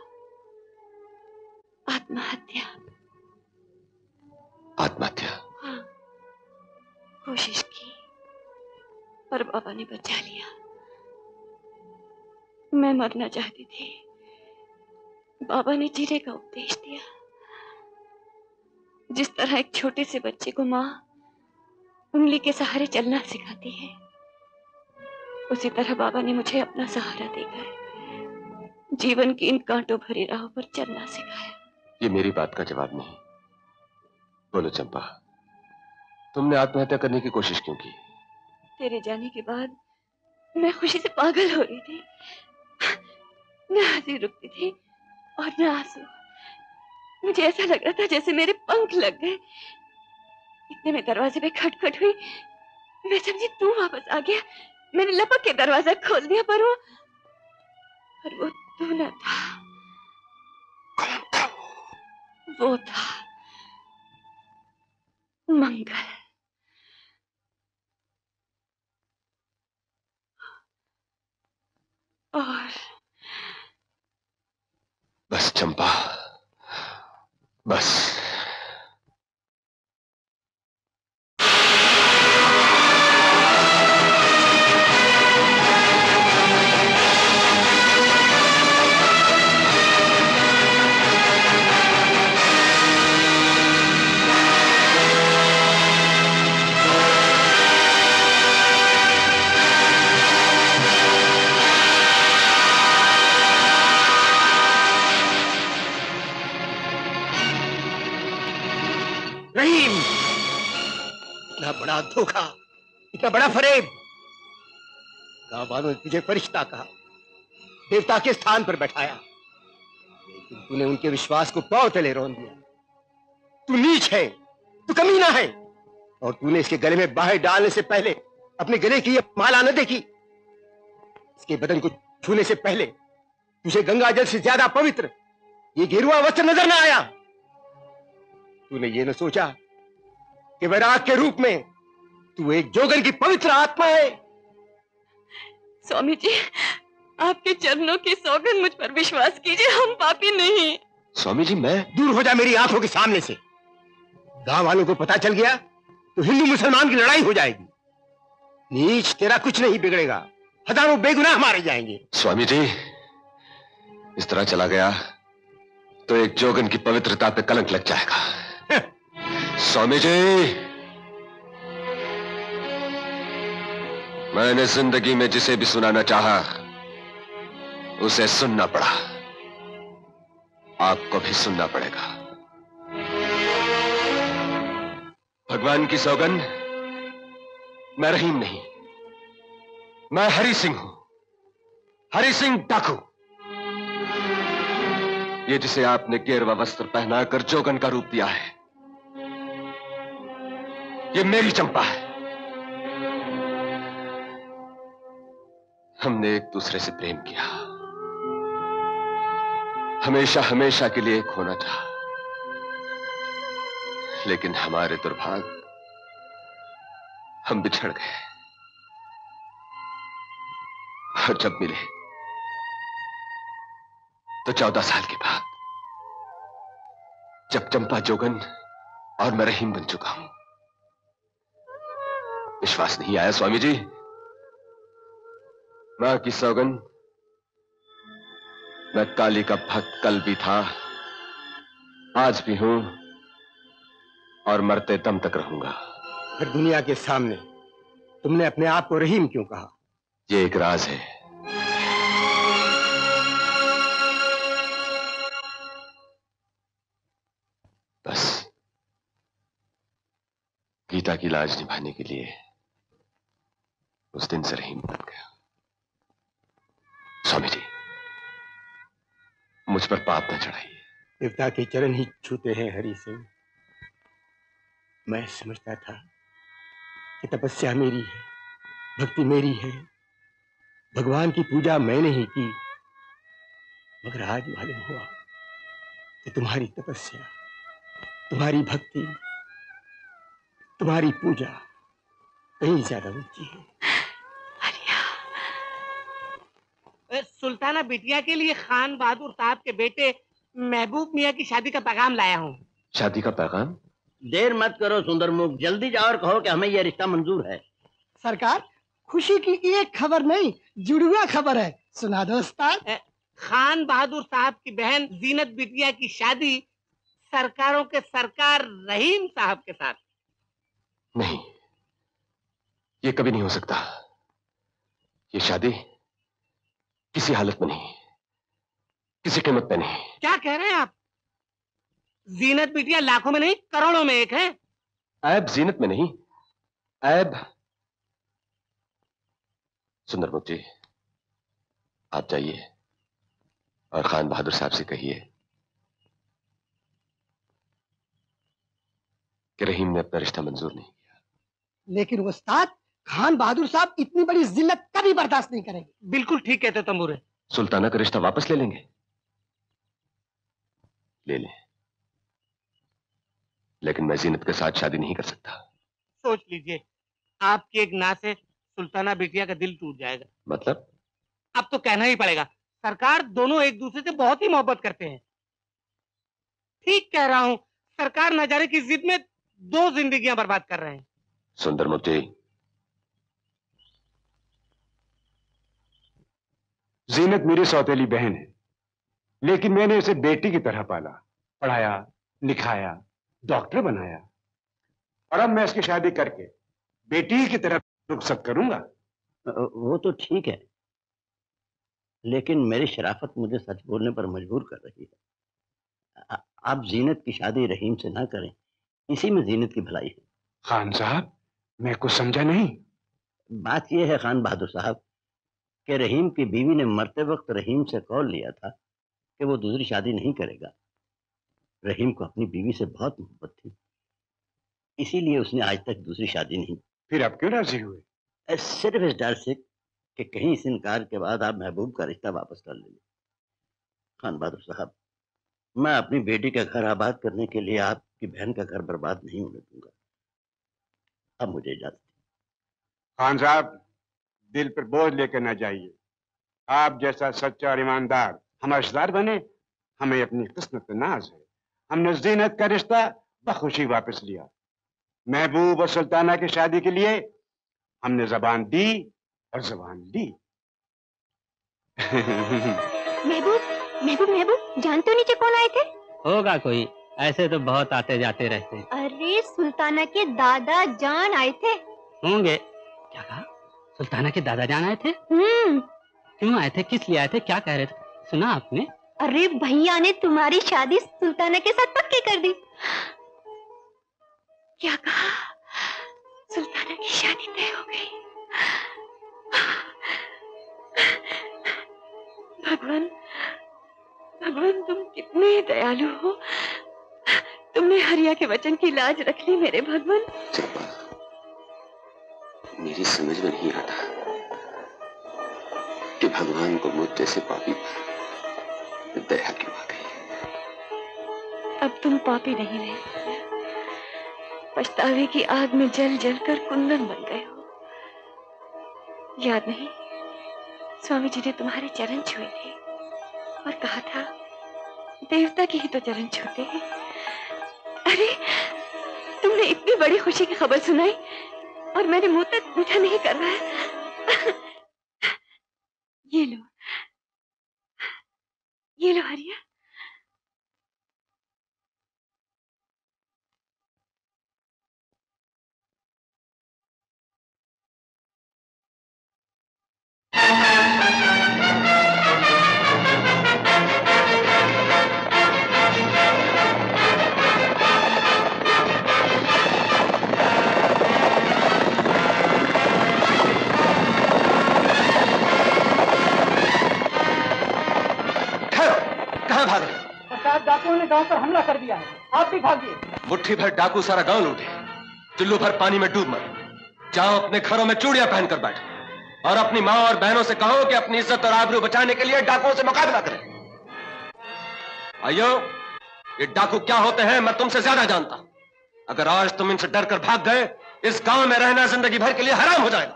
आत्महत्या।
आत्महत्या?
हाँ, कोशिश की पर बाबा ने बचा लिया। मैं मरना चाहती थी, बाबा ने जीने का उपदेश दिया। जिस तरह एक छोटे से बच्चे को माँ उंगली के सहारे चलना सिखाती है, उसी तरह बाबा ने मुझे अपना सहारा देकर जीवन की इन कांटों भरी राहों पर चलना सिखाया।
ये मेरी बात का जवाब नहीं। बोलो चंपा, तुमने आत्महत्या करने की कोशिश क्यों की?
तेरे जाने के बाद मैं खुशी से पागल हो रही थी। न हंसी रुकती थी और न आंसू। मुझे ऐसा लग रहा था जैसे मेरे पंख लग गए। इतने में दरवाजे पे खटखट हुई। मैं समझी तू वापस आ गया। मैंने लपक के दरवाजा खोल दिया, पर वो तू न था।
कौन था?
वो था मंगल। और
बस चंपा, बस।
इतना बड़ा धोखा, इतना बड़ा फरेब। गांव वालों ने तुझे फरिश्ता कहा, देवता के स्थान पर बैठाया, लेकिन तूने उनके विश्वास को पांव तले रौंद दिया। तू नीच है, तू कमीना है, और तूने इसके गले में बाहें डालने से पहले अपने गले की ये माला न देखी। इसके बदन को छूने से पहले तुझे गंगा जल से ज्यादा पवित्र ये गेरुआ वस्त्र नजर न आया। तूने ये न सोचा कि वैराग के रूप में तू एक जोगन की पवित्र आत्मा है।
स्वामी जी, आपके चरणों की सौगंध, मुझ पर विश्वास कीजिए, हम पापी नहीं।
स्वामी जी, मैं
दूर हो जा मेरी आंखों के सामने से। गांव वालों को पता चल गया तो हिंदू मुसलमान की लड़ाई हो जाएगी। नीच, तेरा कुछ नहीं बिगड़ेगा, हजारों बेगुनाह मारे जाएंगे।
स्वामी जी, इस तरह चला गया तो एक जोगन की पवित्रता पे कलंक लग जाएगा। स्वामी जी, मैंने जिंदगी में जिसे भी सुनाना चाहा उसे सुनना पड़ा। आपको भी सुनना पड़ेगा। भगवान की सौगंध, मैं रहीम नहीं, मैं हरि सिंह हूं। हरि सिंह डाकू। ये जिसे आपने गेरुआ वस्त्र पहनाकर जोगन का रूप दिया है, ये मेरी चंपा है। हमने एक दूसरे से प्रेम किया, हमेशा हमेशा के लिए एक होना था, लेकिन हमारे दुर्भाग्य, हम बिछड़ गए। और जब मिले तो 14 साल के बाद, जब चंपा जोगन और मैं रहीम बन चुका हूं। विश्वास नहीं आया स्वामी जी? मां की सौगंध, मैं काली का भक्त कल भी था, आज भी हूं और मरते दम तक रहूंगा।
फिर दुनिया के सामने तुमने अपने आप को रहीम क्यों कहा?
ये एक राज है। बस गीता की लाज निभाने के लिए उस दिन से रहीम बन गया। स्वामी जी, मुझ पर पाप न चढ़ाइए।
देवता के चरण ही छूते हैं हरि सिंह। मैं समझता था कि तपस्या मेरी है, भक्ति मेरी है, भगवान की पूजा मैंने ही की, मगर आज मालूम हुआ कि तुम्हारी तपस्या, तुम्हारी भक्ति, तुम्हारी पूजा कहीं ज्यादा ऊंची है।
सुल्ताना बिटिया के लिए खान बहादुर साहब के बेटे महबूब मियाँ की शादी का पैगाम लाया हूँ।
शादी का पैगाम?
देर मत करो सुंदरमुख, जल्दी जाओ और कहो कि हमें यह रिश्ता मंजूर है।
सरकार, खुशी की एक खबर नहीं, जुड़वा खबर है, सुना दो उस्ताद।
खान बहादुर साहब की बहन जीनत बिटिया की शादी सरकारों के सरकार रहीम साहब के साथ।
नहीं, ये कभी नहीं हो सकता। ये शादी किसी हालत में नहीं, किसी कीमत पे नहीं।
क्या कह रहे हैं आप? जीनत बिटिया लाखों में नहीं करोड़ों में एक है।
ऐब जीनत में नहीं, ऐब। सुंदरमुख जी, आप जाइए और खान बहादुर साहब से कहिए कि रहीम ने अपना रिश्ता मंजूर नहीं किया।
लेकिन उस्ताद, खान बहादुर साहब इतनी बड़ी जिल्लत कभी बर्दाश्त नहीं करेंगे।
बिल्कुल ठीक कहते तंबूरे।
सुल्ताना का रिश्ता वापस ले लेंगे? ले लें, लेकिन मैं जीनत के साथ शादी नहीं कर सकता।
सोच लीजिए, आपकी एक ना से सुल्ताना बिटिया का दिल टूट जाएगा।
मतलब?
अब तो कहना ही पड़ेगा, सरकार दोनों एक दूसरे से बहुत ही मोहब्बत करते हैं। ठीक कह रहा हूँ, सरकार नजारे की जिद में 2 जिंदगियां बर्बाद कर रहे हैं।
सुंदरमुख जी,
जीनत मेरी सौतेली बहन है, लेकिन मैंने उसे बेटी की तरह पाला, पढ़ाया, लिखाया, डॉक्टर बनाया, और अब मैं इसकी शादी करके बेटी की तरह रुखसत करूंगा।
वो तो ठीक है, लेकिन मेरी शराफत मुझे सच बोलने पर मजबूर कर रही है। आप जीनत की शादी रहीम से ना करें, इसी में जीनत की भलाई है।
खान साहब, मैं कुछ समझा नहीं।
बात यह है खान बहादुर साहब कि रहीम की बीवी ने मरते वक्त रहीम से कौल लिया था कि वो दूसरी शादी नहीं करेगा। रहीम को अपनी बीवी से बहुत मोहब्बत थी, इसीलिए उसने आज तक दूसरी शादी नहीं।
फिर आप क्यों राजी हुए?
सिर्फ इस डर से कि कहीं इस इनकार के बाद आप महबूब का रिश्ता वापस कर लें। खान बहादुर साहब, मैं अपनी बेटी का घर आबाद करने के लिए आपकी बहन का घर बर्बाद नहीं होने दूंगा। अब मुझे इजाजत।
खान साहब, दिल पर बोझ लेकर ना जाइए। आप जैसा सच्चा और ईमानदार हमारा रिश्तेदार बने, हमें अपनी किस्मत पे नाज है। हमने जीनत का रिश्ता बखुशी वापस लिया। महबूब और सुल्ताना की शादी के लिए हमने जबान दी और जबान ली।
महबूब, महबूब, महबूब, जानते हो नीचे कौन आए थे?
होगा कोई, ऐसे तो बहुत आते जाते रहते हैं।
अरे सुल्ताना के दादा जान आए थे।
होंगे। क्या कहा? सुल्ताना के दादा जान आए थे? क्यों आए थे? किस लिए आए थे? क्या कह रहे थे? सुना आपने?
अरे भैया ने तुम्हारी शादी सुल्ताना के साथ पक्की कर दी। क्या कहा? सुल्ताना की शादी तय हो गई। भगवान, भगवान तुम कितने दयालु हो। तुमने हरिया के वचन की लाज रख ली मेरे भगवान।
मेरी समझ में नहीं आता कि भगवान को मुझ जैसे पापी पर दया क्यों आ गई।
अब तुम पापी नहीं रहे, पछतावे की आग में जल जल कर कुंदन बन गए हो। याद नहीं, स्वामी जी ने तुम्हारे चरण छुए थे और कहा था देवता के ही तो चरण छूते हैं। अरे तुमने इतनी बड़ी खुशी की खबर सुनाई और मैंने मुंह तक मीठा नहीं करवाया। ये लो, ये लो हरिया।
कहाँ भागे?
प्रसाद, डाकुओं ने गांव पर हमला कर दिया है, आप भी भागिए।
मुट्ठी भर डाकू सारा गांव लूटे, चुल्लू भर पानी में डूब मर। जाओ अपने घरों में चूड़ियां पहनकर बैठो और अपनी माँ और बहनों से कहो कि अपनी इज्जत और आबरू बचाने के लिए डाकुओं से मुकाबला करें। आइयो, ये डाकू क्या होते हैं मैं तुमसे ज्यादा जानता हूं। अगर आज तुम इनसे डर कर भाग गए, इस गांव में रहना जिंदगी भर के लिए हराम हो जाएगा।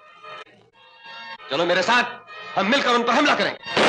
चलो मेरे साथ, हम मिलकर उन पर हमला करेंगे।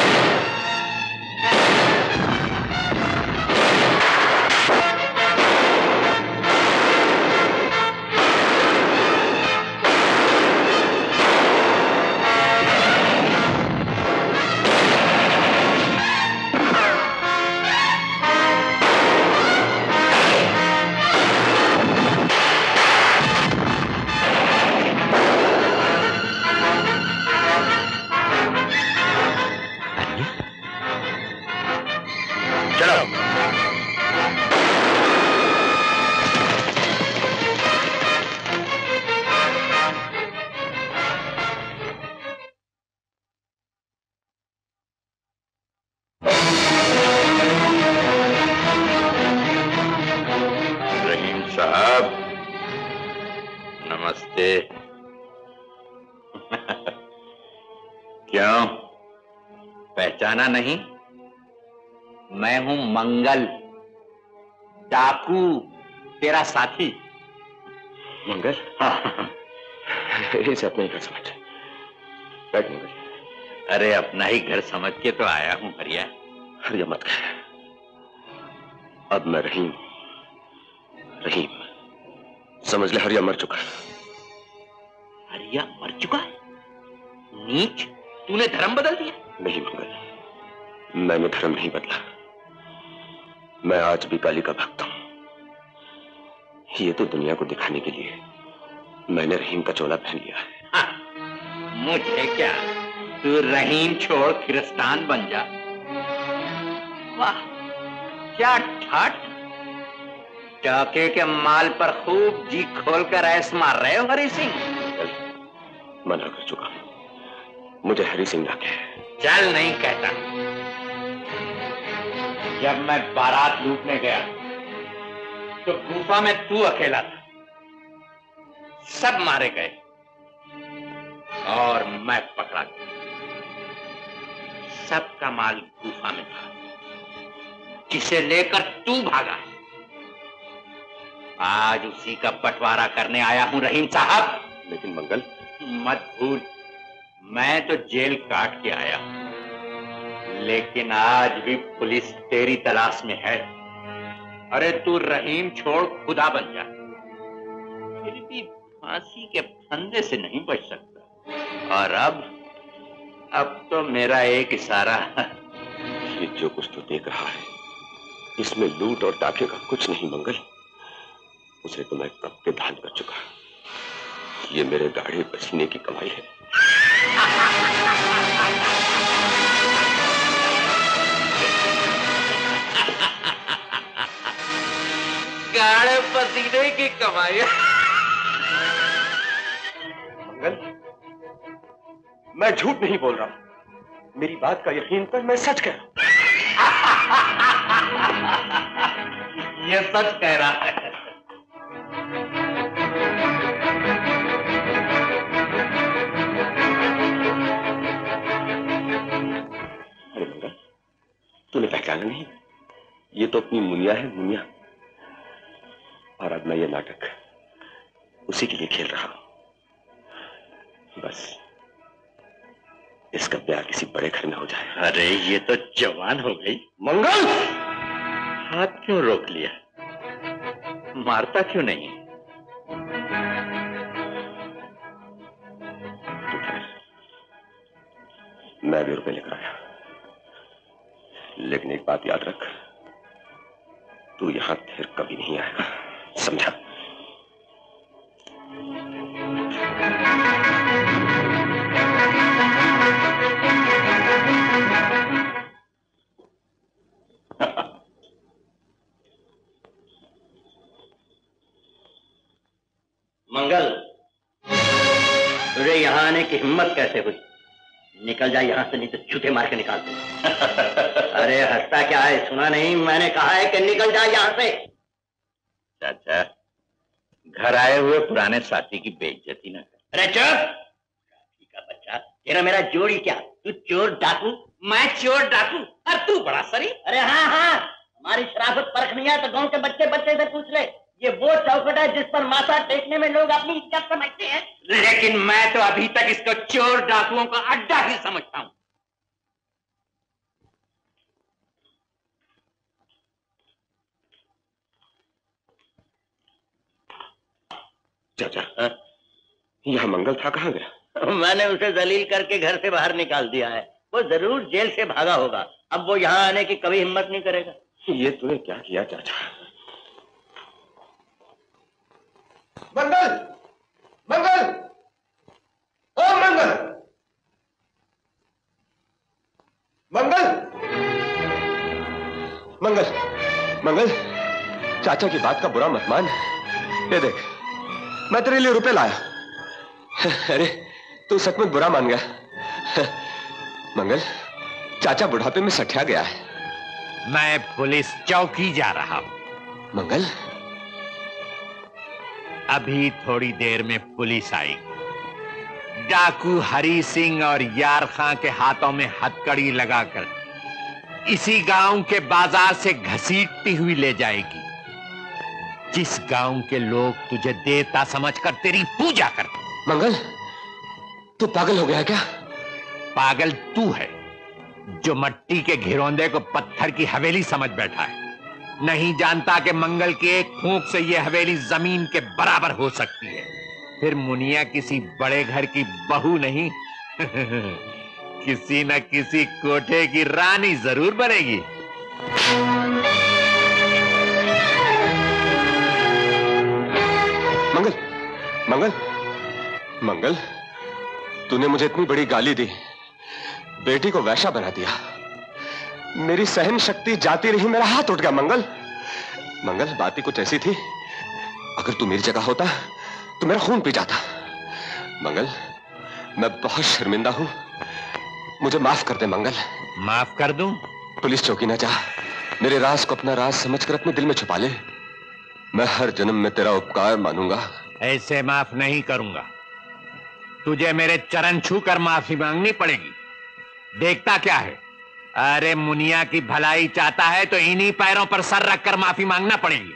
क्यों, पहचाना नहीं? मैं हूं मंगल, डाकू, तेरा साथी।
मंगल? हाँ। इसे अपना ही घर समझ। बैठ मंगल।
अरे अपना ही घर समझ के तो आया हूं हरिया।
हरिया मत कह। अब मैं रहीम समझ ले, हरिया मर चुका है।
हरिया मर चुका है? नीच, तूने धर्म बदल दिया?
नहीं मंगल, मैंने धर्म नहीं बदला। मैं आज भी काली का भक्त हूं। ये तो दुनिया को दिखाने के लिए मैंने रहीम का चोला पहन लिया है।
हाँ, मुझे क्या, तू रहीम छोड़ किरस्तान बन जा। वाह, क्या ठाठ! डाके के माल पर खूब जी खोलकर ऐस मार रहे हो हरि सिंह।
मना कर चुका हूं, मुझे हरि सिंह ना कहे।
चल, नहीं कहता। जब मैं बारात लूटने गया तो गुफा में तू अकेला था, सब मारे गए और मैं पकड़ा गया। सबका माल गुफा में था, जिसे लेकर तू भागा। आज उसी का बंटवारा करने आया हूं रहीम साहब।
लेकिन मंगल,
मत भूल, मैं तो जेल काट के आया हूं, लेकिन आज भी पुलिस तेरी तलाश में है। अरे तू रहीम छोड़ खुदा बन जा, फिर भी फांसी के फंदे से नहीं बच सकता। और अब तो मेरा एक इशारा।
ये जो कुछ तू देख रहा है, इसमें लूट और डाके का कुछ नहीं मंगल। उसे तो मैं कब के दान कर चुका। ये मेरे गाढ़े पसीने की कमाई है।
गाढ़े पसीने की कमाई।
मंगल, मैं झूठ नहीं बोल रहा। मेरी बात का यकीन कर, मैं सच कह रहा हूं।
ये सच कह रहा है।
अरे मंगल, तूने पहचाना नहीं? ये तो अपनी मुनिया है, मुनिया। और अब मैं ये नाटक उसी के लिए खेल रहा हूं। बस इसका ब्याह किसी बड़े घर में हो जाए।
अरे ये तो जवान हो गई।
मंगल,
हाथ क्यों रोक लिया? मारता क्यों नहीं?
मैं भी रुपए लेकर आया, लेकिन एक बात याद रख, तू यहां फिर कभी नहीं आएगा, समझा?
मंगल, तुझे यहां आने की हिम्मत कैसे हुई? निकल जा यहां से, नहीं तो चूते मार के निकाल दे। अरे हंसता क्या है? सुना नहीं? मैंने कहा है कि निकल जा यहां से।
चाचा, घर आए हुए पुराने साथी की बेइज्जती न कर।
अरे चुप! का बच्चा, तेरा मेरा जोड़ी क्या? तू चोर डाकू,
मैं चोर डाकू और तू बड़ा सरी।
अरे हाँ हाँ, हमारी शराफत परख नहीं है तो गांव के बच्चे बच्चे से पूछ ले। ये वो चौखट है जिस पर माथा टेकने में लोग अपनी इज्जत समझते हैं।
लेकिन मैं तो अभी तक इसको चोर डाकुओं का अड्डा ही समझता हूं।
चाचा, यहां मंगल था, कहां गया?
मैंने उसे जलील करके घर से बाहर निकाल दिया है। वो जरूर जेल से भागा होगा। अब वो यहाँ आने की कभी हिम्मत नहीं करेगा।
ये तूने क्या किया चाचा?
मंगल, मंगल, ओ मंगल, मंगल,
मंगल, मंगल, चाचा की बात का बुरा मत मान। ये देख, मैं तेरे लिए रुपए लाया। अरे तू सचमुच बुरा मान गया। मंगल, चाचा बुढ़ापे में सठिया गया है।
मैं पुलिस चौकी जा रहा हूं।
मंगल,
अभी थोड़ी देर में पुलिस आएगी।
डाकू हरी सिंह और यार खां के हाथों में हथकड़ी लगाकर इसी गांव के बाजार से घसीटती हुई ले जाएगी, जिस गांव के लोग तुझे देवता समझकर तेरी पूजा करते।
मंगल, तू पागल हो गया क्या?
पागल तू है जो मट्टी के घिरौंदे को पत्थर की हवेली समझ बैठा है। नहीं जानता कि मंगल की एक फूंक से यह हवेली जमीन के बराबर हो सकती है। फिर मुनिया किसी बड़े घर की बहू नहीं किसी न किसी कोठे की रानी जरूर बनेगी।
मंगल, मंगल, मंगल, तूने मुझे इतनी बड़ी गाली दी, बेटी को वैश्या बना दिया, मेरी सहन शक्ति जाती रही, मेरा हाथ उठ गया। मंगल, मंगल, बात ही कुछ ऐसी थी, अगर तू मेरी जगह होता तो मेरा खून पी जाता। मंगल, मैं बहुत शर्मिंदा हूं, मुझे माफ कर दे। मंगल,
माफ कर दूं?
पुलिस चौकी न जा, मेरे राज को अपना राज समझकर अपने दिल में छुपा ले। मैं हर जन्म में तेरा उपकार मानूंगा।
ऐसे माफ नहीं करूंगा, तुझे मेरे चरण छूकर माफी मांगनी पड़ेगी। देखता क्या है, अरे मुनिया की भलाई चाहता है तो इन्हीं पैरों पर सर रखकर माफी मांगना पड़ेगी।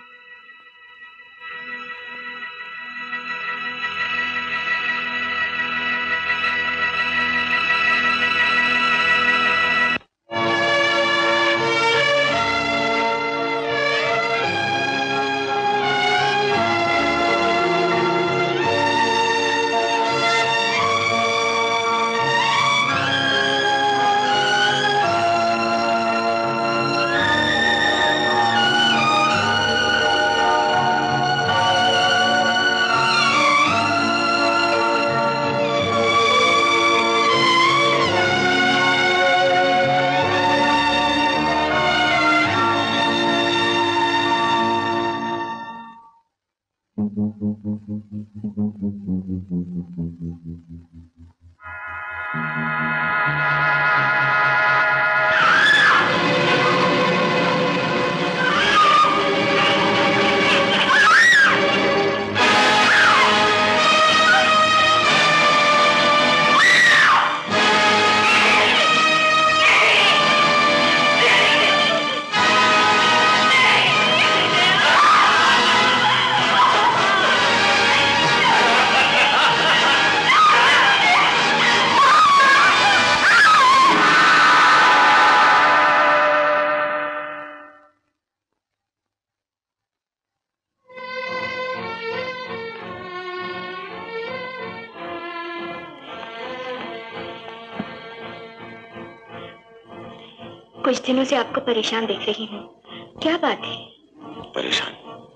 कुछ दिनों से आपको परेशान देख रही हूँ, क्या बात है?
परेशान?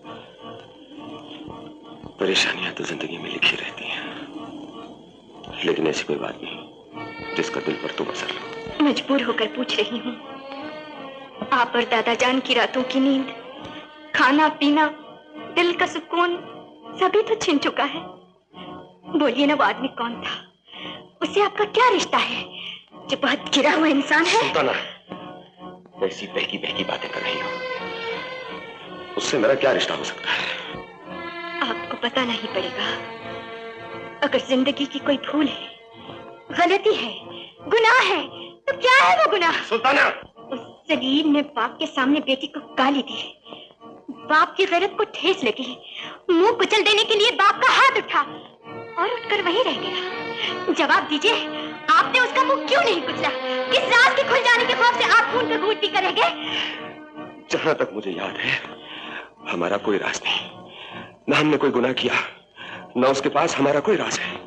परेशानियां तो जिंदगी में लिखी रहती हैं, लेकिन ऐसी कोई बात नहीं जिसका दिल पर तुम असर लो।
मजबूर होकर पूछ रही हूँ। आप और दादा जान की रातों की नींद, खाना पीना, दिल का सुकून सभी तो छिन चुका है। बोलिए ना, वो आदमी कौन था? उससे आपका क्या रिश्ता है जो बहुत गिरा हुआ इंसान है?
सुल्ताना, ऐसी बहकी बहकी बातें कर रही हो, उससे मेरा क्या रिश्ता हो सकता है?
आपको पता नहीं पड़ेगा। अगर जिंदगी की कोई भूल है, गलती है, गुनाह है, तो क्या है वो गुनाह?
सुल्ताना!
उस जलील ने बाप के सामने बेटी को गाली दी, बाप की गैरत को ठेस लगी, मुंह कुचल देने के लिए बाप का हाथ उठा और उठकर वहीं रह गया। जवाब दीजिए, आपने उसका मुंह क्यों नहीं कुचला? किस राज के खुल जाने के खौफ से आप खून का घूंट पीकर रह गए?
जहां तक मुझे याद है, हमारा कोई राज नहीं, न हमने कोई गुनाह किया, न उसके पास हमारा कोई राज है।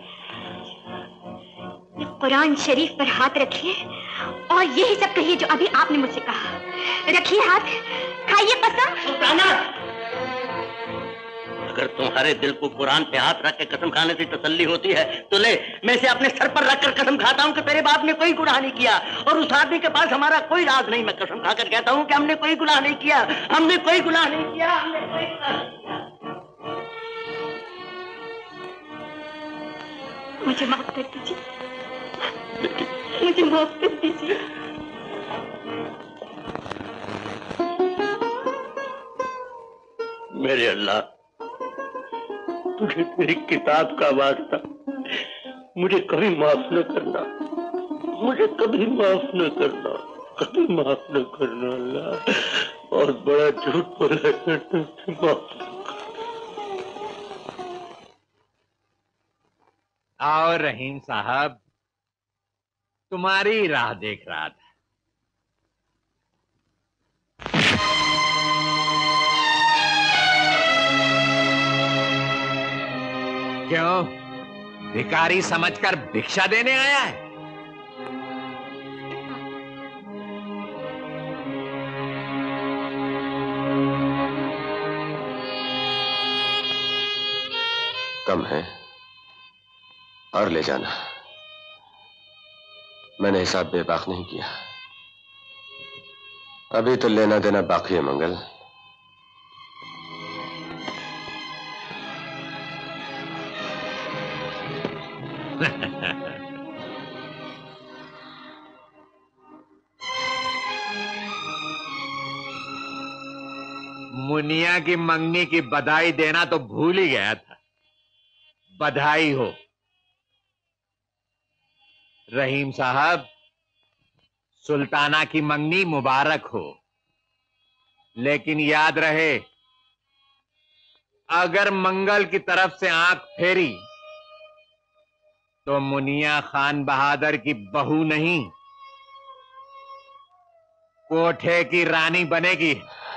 कुरान शरीफ पर हाथ रखिए और यही सब कहिए जो अभी आपने मुझसे कहा। रखिए हाथ, खाइए कसम।
सुल्ताना, अगर तुम्हारे दिल को कुरान पे हाथ रख के कसम खाने से तसल्ली होती है तो ले, मैं इसे अपने सर पर रखकर कसम खाता हूँ कि तेरे बाप ने कोई गुनाह नहीं किया और उस आदमी के पास हमारा कोई राज नहीं। मैं कसम खाकर कहता हूँ कि हमने कोई गुनाह नहीं किया, हमने कोई गुनाह नहीं किया, हमने कोई गुनाह नहीं किया।
मुझे माफ कर दीजिए, मुझे माफ कर दीजिए।
मेरे अल्लाह, तुझे तेरी किताब का वास्ता
मुझे कभी माफ न करना, मुझे कभी माफ न करना, कभी माफ न करना अल्लाह। और बड़ा झूठ बोला है तुमसे, माफ।
आओ रहीम साहब, तुम्हारी राह देख रहा था। क्यों, भिखारी समझकर भिक्षा देने आया है?
कम है और ले जाना। मैंने हिसाब बेबाक नहीं किया। अभी तो लेना देना बाकी है मंगल।
मुनिया की मंगनी की बधाई देना तो भूल ही गया था। बधाई हो रहीम साहब, सुल्ताना की मंगनी मुबारक हो। लेकिन याद रहे, अगर मंगल की तरफ से आंख फेरी तो मुनिया खान बहादुर की बहू नहीं, कोठे की रानी बनेगी।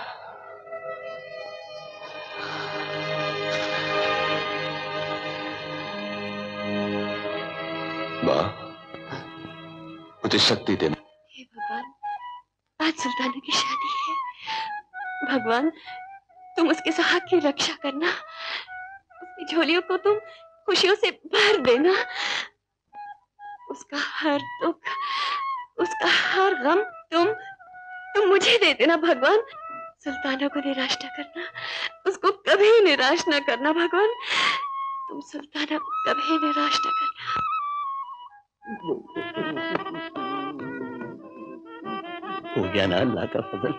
माँ, मुझे शक्ति दे।
हे भगवान, आज सुल्ताना की शादी है। भगवान, तुम उसके सुहाग की रक्षा करना, उसकी झोलियों को तुम खुशियों से भर देना, उसका हर दुख, उसका हर गम तुम मुझे दे देना भगवान। सुल्ताना को निराश न करना, उसको कभी निराश न करना भगवान। तुम सुल्ताना को कभी निराश न करना।
हो गया ना अल्लाह का फजल।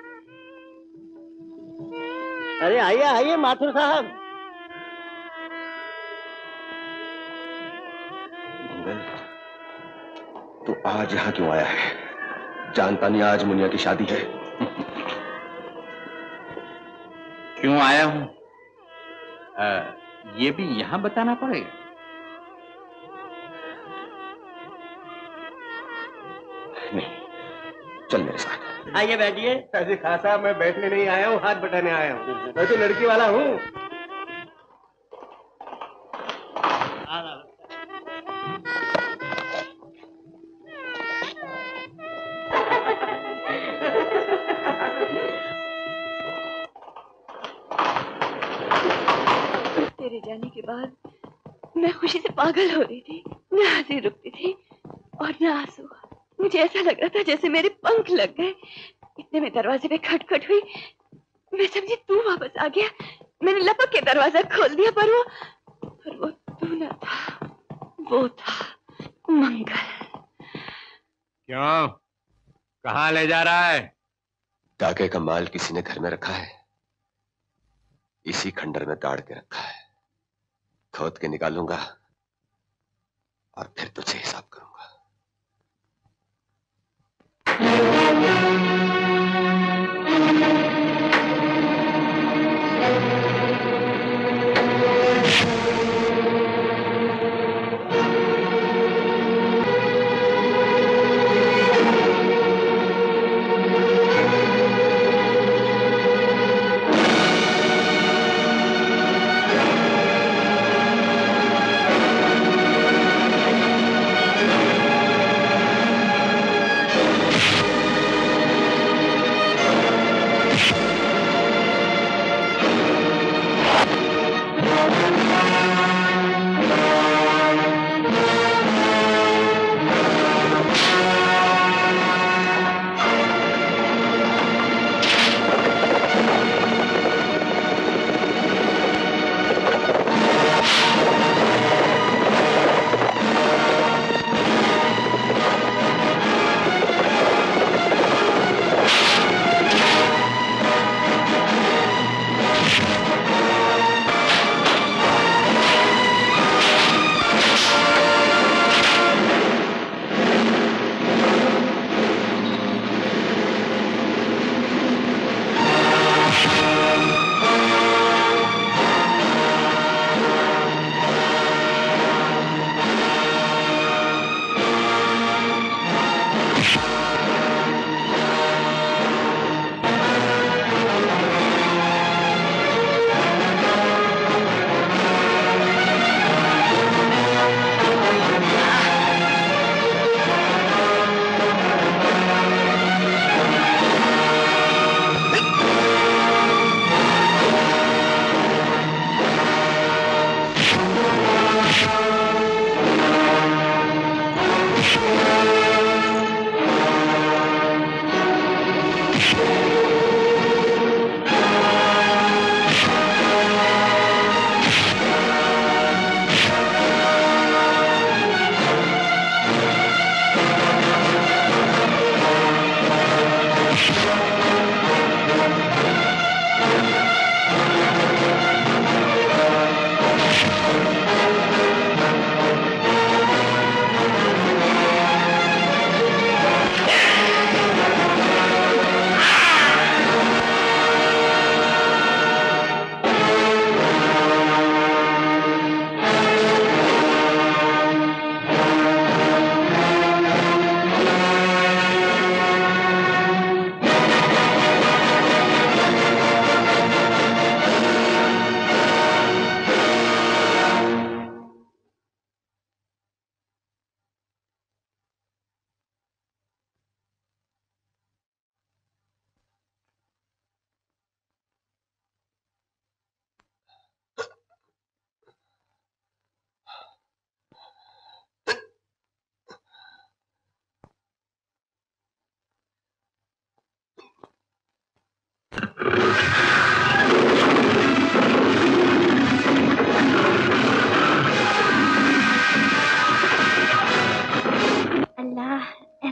अरे आइए आइए माथुर साहब।
मंगल, तू आज यहाँ क्यों आया है? जानता नहीं आज मुनिया की शादी है?
क्यों आया हूं ये भी यहां बताना पड़ेगा।
नहीं, चल मेरे साथ।
आइए बैठिए। ऐसे खासा मैं बैठने नहीं आया हूँ, हाथ बटाने आया हूँ। मैं तो लड़की वाला हूँ।
तेरे जाने के बाद मैं खुशी से पागल हो रही थी। न हंसी रुकती थी और न आंसू। मुझे ऐसा लग रहा था जैसे मेरे पंख लग गए। इतने में दरवाजे पे खटखट हुई। मैं समझी तू वापस आ गया। मैंने लपक के दरवाजा खोल दिया, पर वो तू न था, वो था मंगल।
क्यों, कहाँ ले जा रहा है?
डाके का माल किसी ने घर में रखा है, इसी खंडर में गाड़ के रखा है। खोद के निकालूंगा और फिर तुझे हिसाब करूंगा।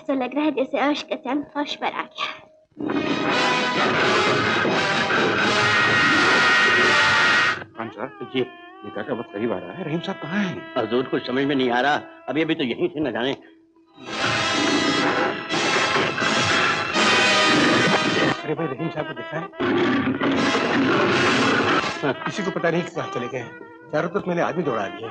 ऐसा लग रहा है जैसे अर्श का चांद फर्श पर आ गया।
जी,
निकाह का वक्त करीब आ रहा है। रहीम साहब कहाँ हैं?
हजूर कुछ समझ में नहीं आ रहा। अभी तो यहीं थे, न जाने।
अरे भाई, रहीम साहब को देखा है? किसी को पता नहीं कि कहाँ चले गए। चारों तरफ मैंने आदमी दौड़ा दिए।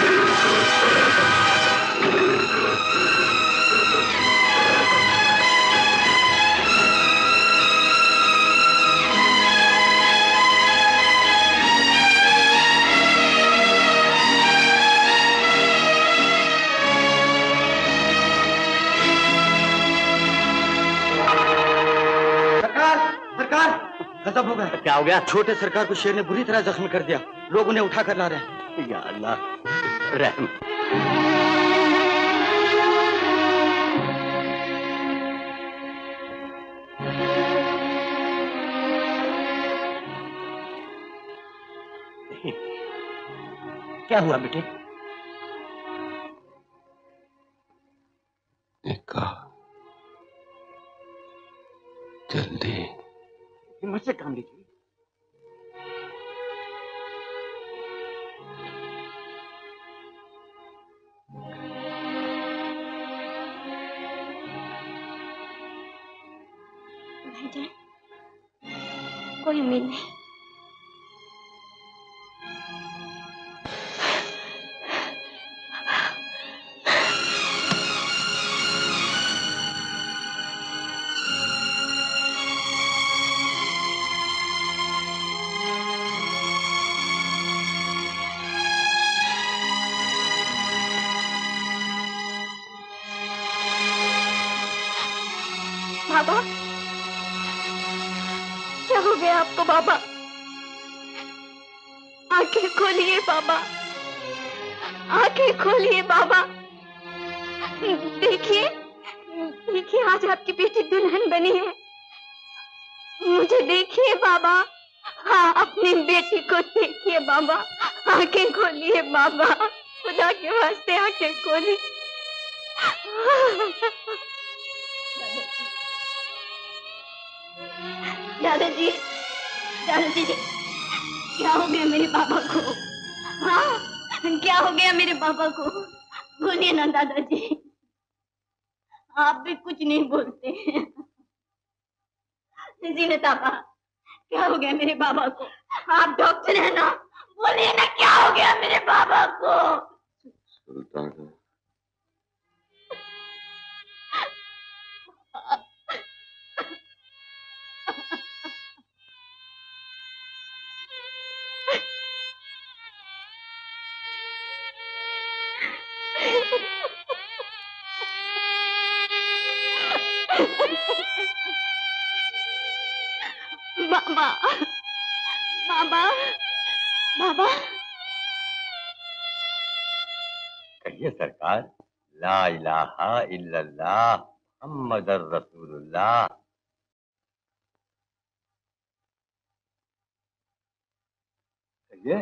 गजब हो गया। क्या हो गया? छोटे सरकार को शेर ने बुरी तरह जख्मी कर दिया। लोग उन्हें उठा कर ला रहे हैं। या अल्लाह रहम। क्या हुआ बेटे?
निकाह जल्दी।
हिम्मत से काम लीजिए।
भाईजान, कोई उम्मीद नहीं। बाबा, क्या हो गया आपको बाबा? आंखें खोलिए बाबा, आंखें खोलिए बाबा। देखिए, देखिए आज आपकी बेटी दुल्हन बनी है। मुझे देखिए बाबा। हाँ, अपनी बेटी को देखिए बाबा। आंखें खोलिए बाबा, खुदा के वास्ते आंखें खोलिए। दादाजी, दादाजी, क्या हो गया मेरे पापा को? हाँ, क्या हो गया मेरे पापा को? बोलिए ना दादाजी। आप भी कुछ नहीं बोलते। जीनत आपा, क्या हो गया मेरे बाबा को? आप डॉक्टर है ना, बोलिए ना क्या हो गया मेरे बाबा को?
सुल्तान
बाबा, बाबा, बाबा।
कहिए सरकार। ला इलाहा इल्लल्लाह मुहम्मदुर रसूलुल्लाह। कहिए।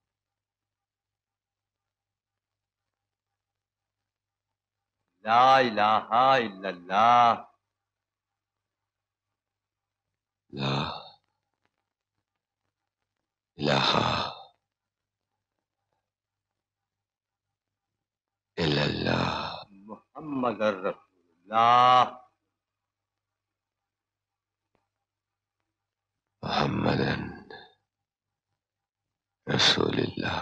ला इलाहा इल्लल्लाह।
ला इलाहा इल्लल्लाह
मुहम्मदुर रसूलुल्लाह।
मुहम्मदन रसूलुल्लाह।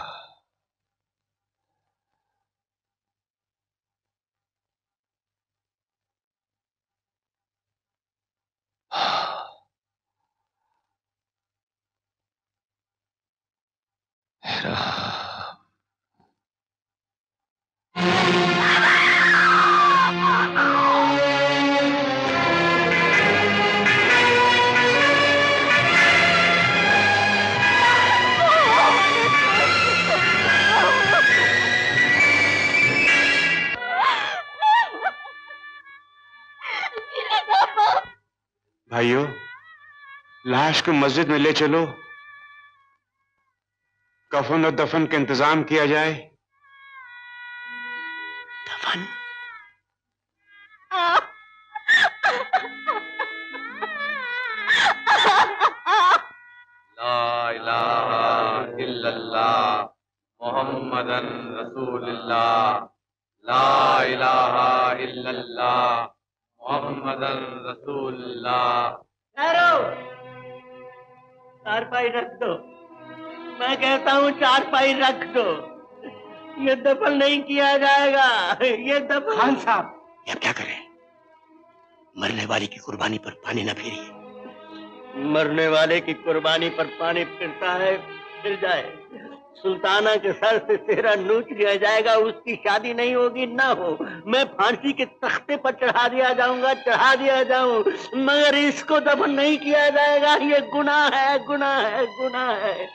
भाइयों, लाश को मस्जिद में ले चलो, कफन और दफन का इंतजाम किया जाए।
दफन?
मुहम्मदन रसूलुल्लाह, ला इलाहा इल्लल्लाह, मुहम्मदन रसूलुल्लाह।
चारपाई रख दो, मैं कहता हूँ चारपाई रख दो, ये दफन नहीं किया जाएगा, ये दफन।
खान साहब, अब क्या करें? मरने वाले की कुर्बानी पर पानी न फेरिए।
मरने वाले की कुर्बानी पर पानी फिरता है, फिर जाए। सुल्ताना के सर से सेहरा नोच लिया जाएगा, उसकी शादी नहीं होगी, ना हो। मैं फांसी के तख्ते पर चढ़ा दिया जाऊं, मगर इसको दफन नहीं किया जाएगा। ये गुनाह है, गुनाह है, गुनाह है।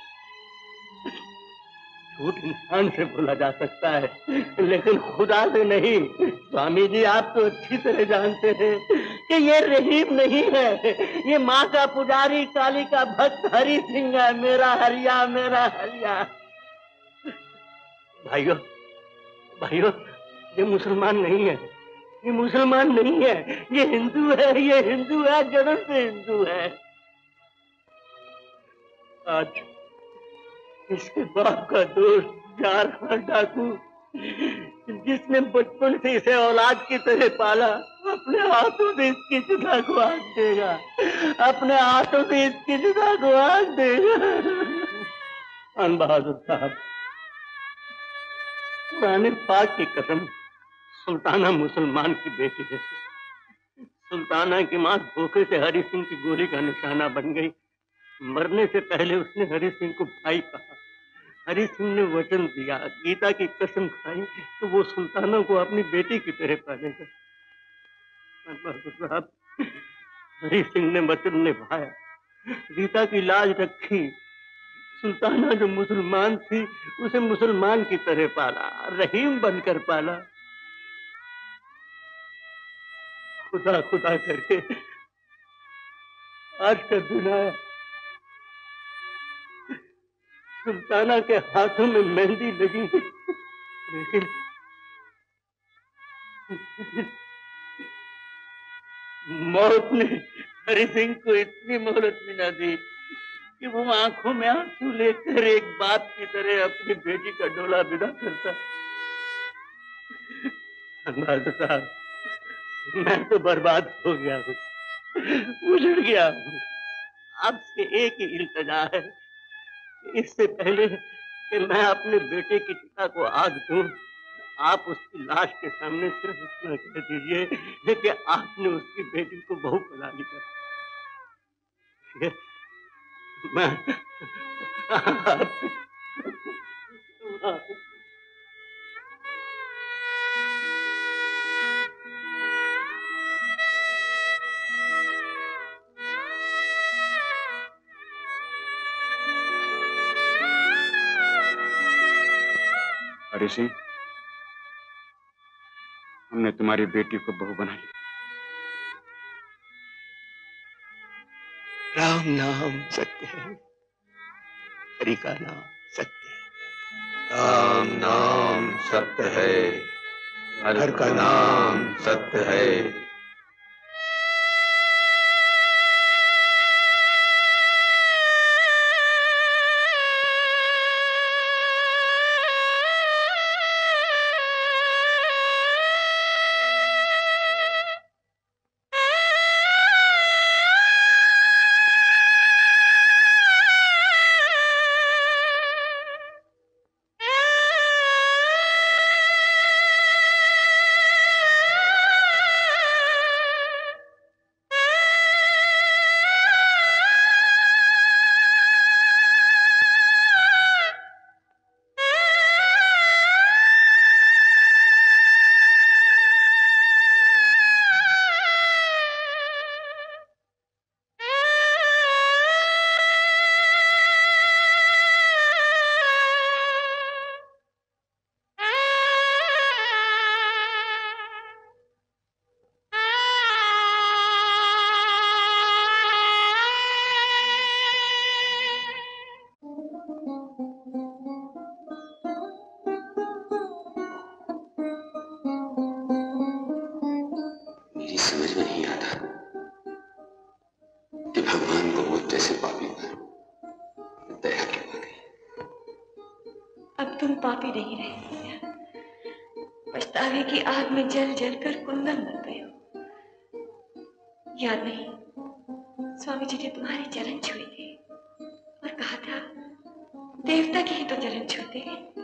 झूठ इंसान से बोला जा सकता है, लेकिन खुदा से नहीं। स्वामी जी, आप तो अच्छी तरह जानते हैं कि ये रहीम नहीं है, ये माँ का पुजारी, काली का भक्त हरि सिंह है। मेरा हरिया, मेरा हरिया। भाइयों, भाइयों, ये मुसलमान नहीं है, ये मुसलमान नहीं है, ये हिंदू है, ये हिंदू है, जन्म से हिंदू है। आज इसके बाप का दोस्त जार खान डाकू, जिसने बचपन से इसे औलाद की तरह पाला, अपने हाथों से इसकी जुदा को आग देगा, अपने हाथों से इसकी जुदा को आग देगा। खान बहादुर साहब, पुराने पाक की कसम, सुल्ताना मुसलमान की बेटी है। सुल्ताना की मां धोखे से हरि सिंह की गोली का निशाना बन गई। मरने से पहले उसने हरि सिंह को भाई कहा। हरि सिंह ने वचन दिया, गीता की कसम खाई तो वो सुल्ताना को अपनी बेटी की तरह पालेगा। साहब, हरि सिंह ने वचन निभाया, गीता की लाज रखी। सुल्ताना जो मुसलमान थी, उसे मुसलमान की तरह पाला, रहीम बनकर पाला। खुदा खुदा करके आज का दिन आया, सुल्ताना के हाथों में मेहंदी लगी, लेकिन मौत ने हरि सिंह को इतनी मोहलत भी न दी कि वो आंखों में आंसू लेकर एक बाप की तरह अपनी बेटी का डोला विदा करता। साहब, मैं तो बर्बाद हो गया हूँ, उजड़ गया हूँ। आपसे एक ही इल्तिजा है, इससे पहले कि मैं अपने बेटे की चिता को आग दूं, आप उसकी लाश के सामने सिर्फ इतना कह दीजिए कि आपने उसकी बेटी को बहू बना लिया। मैं
हरि सिंह, हमने तुम्हारी बेटी को बहू बना लिया।
राम नाम सत्य है, हरि का नाम सत्य है।
राम नाम सत्य है, हरि का नाम सत्य है।
आप ही नहीं रहे। पछतावे की आग में जल जल कर कुंदन बन गए हो। याद नहीं, स्वामी जी ने तुम्हारे चरण छुए थे और कहा था देवता के ही तो चरण छूते हैं।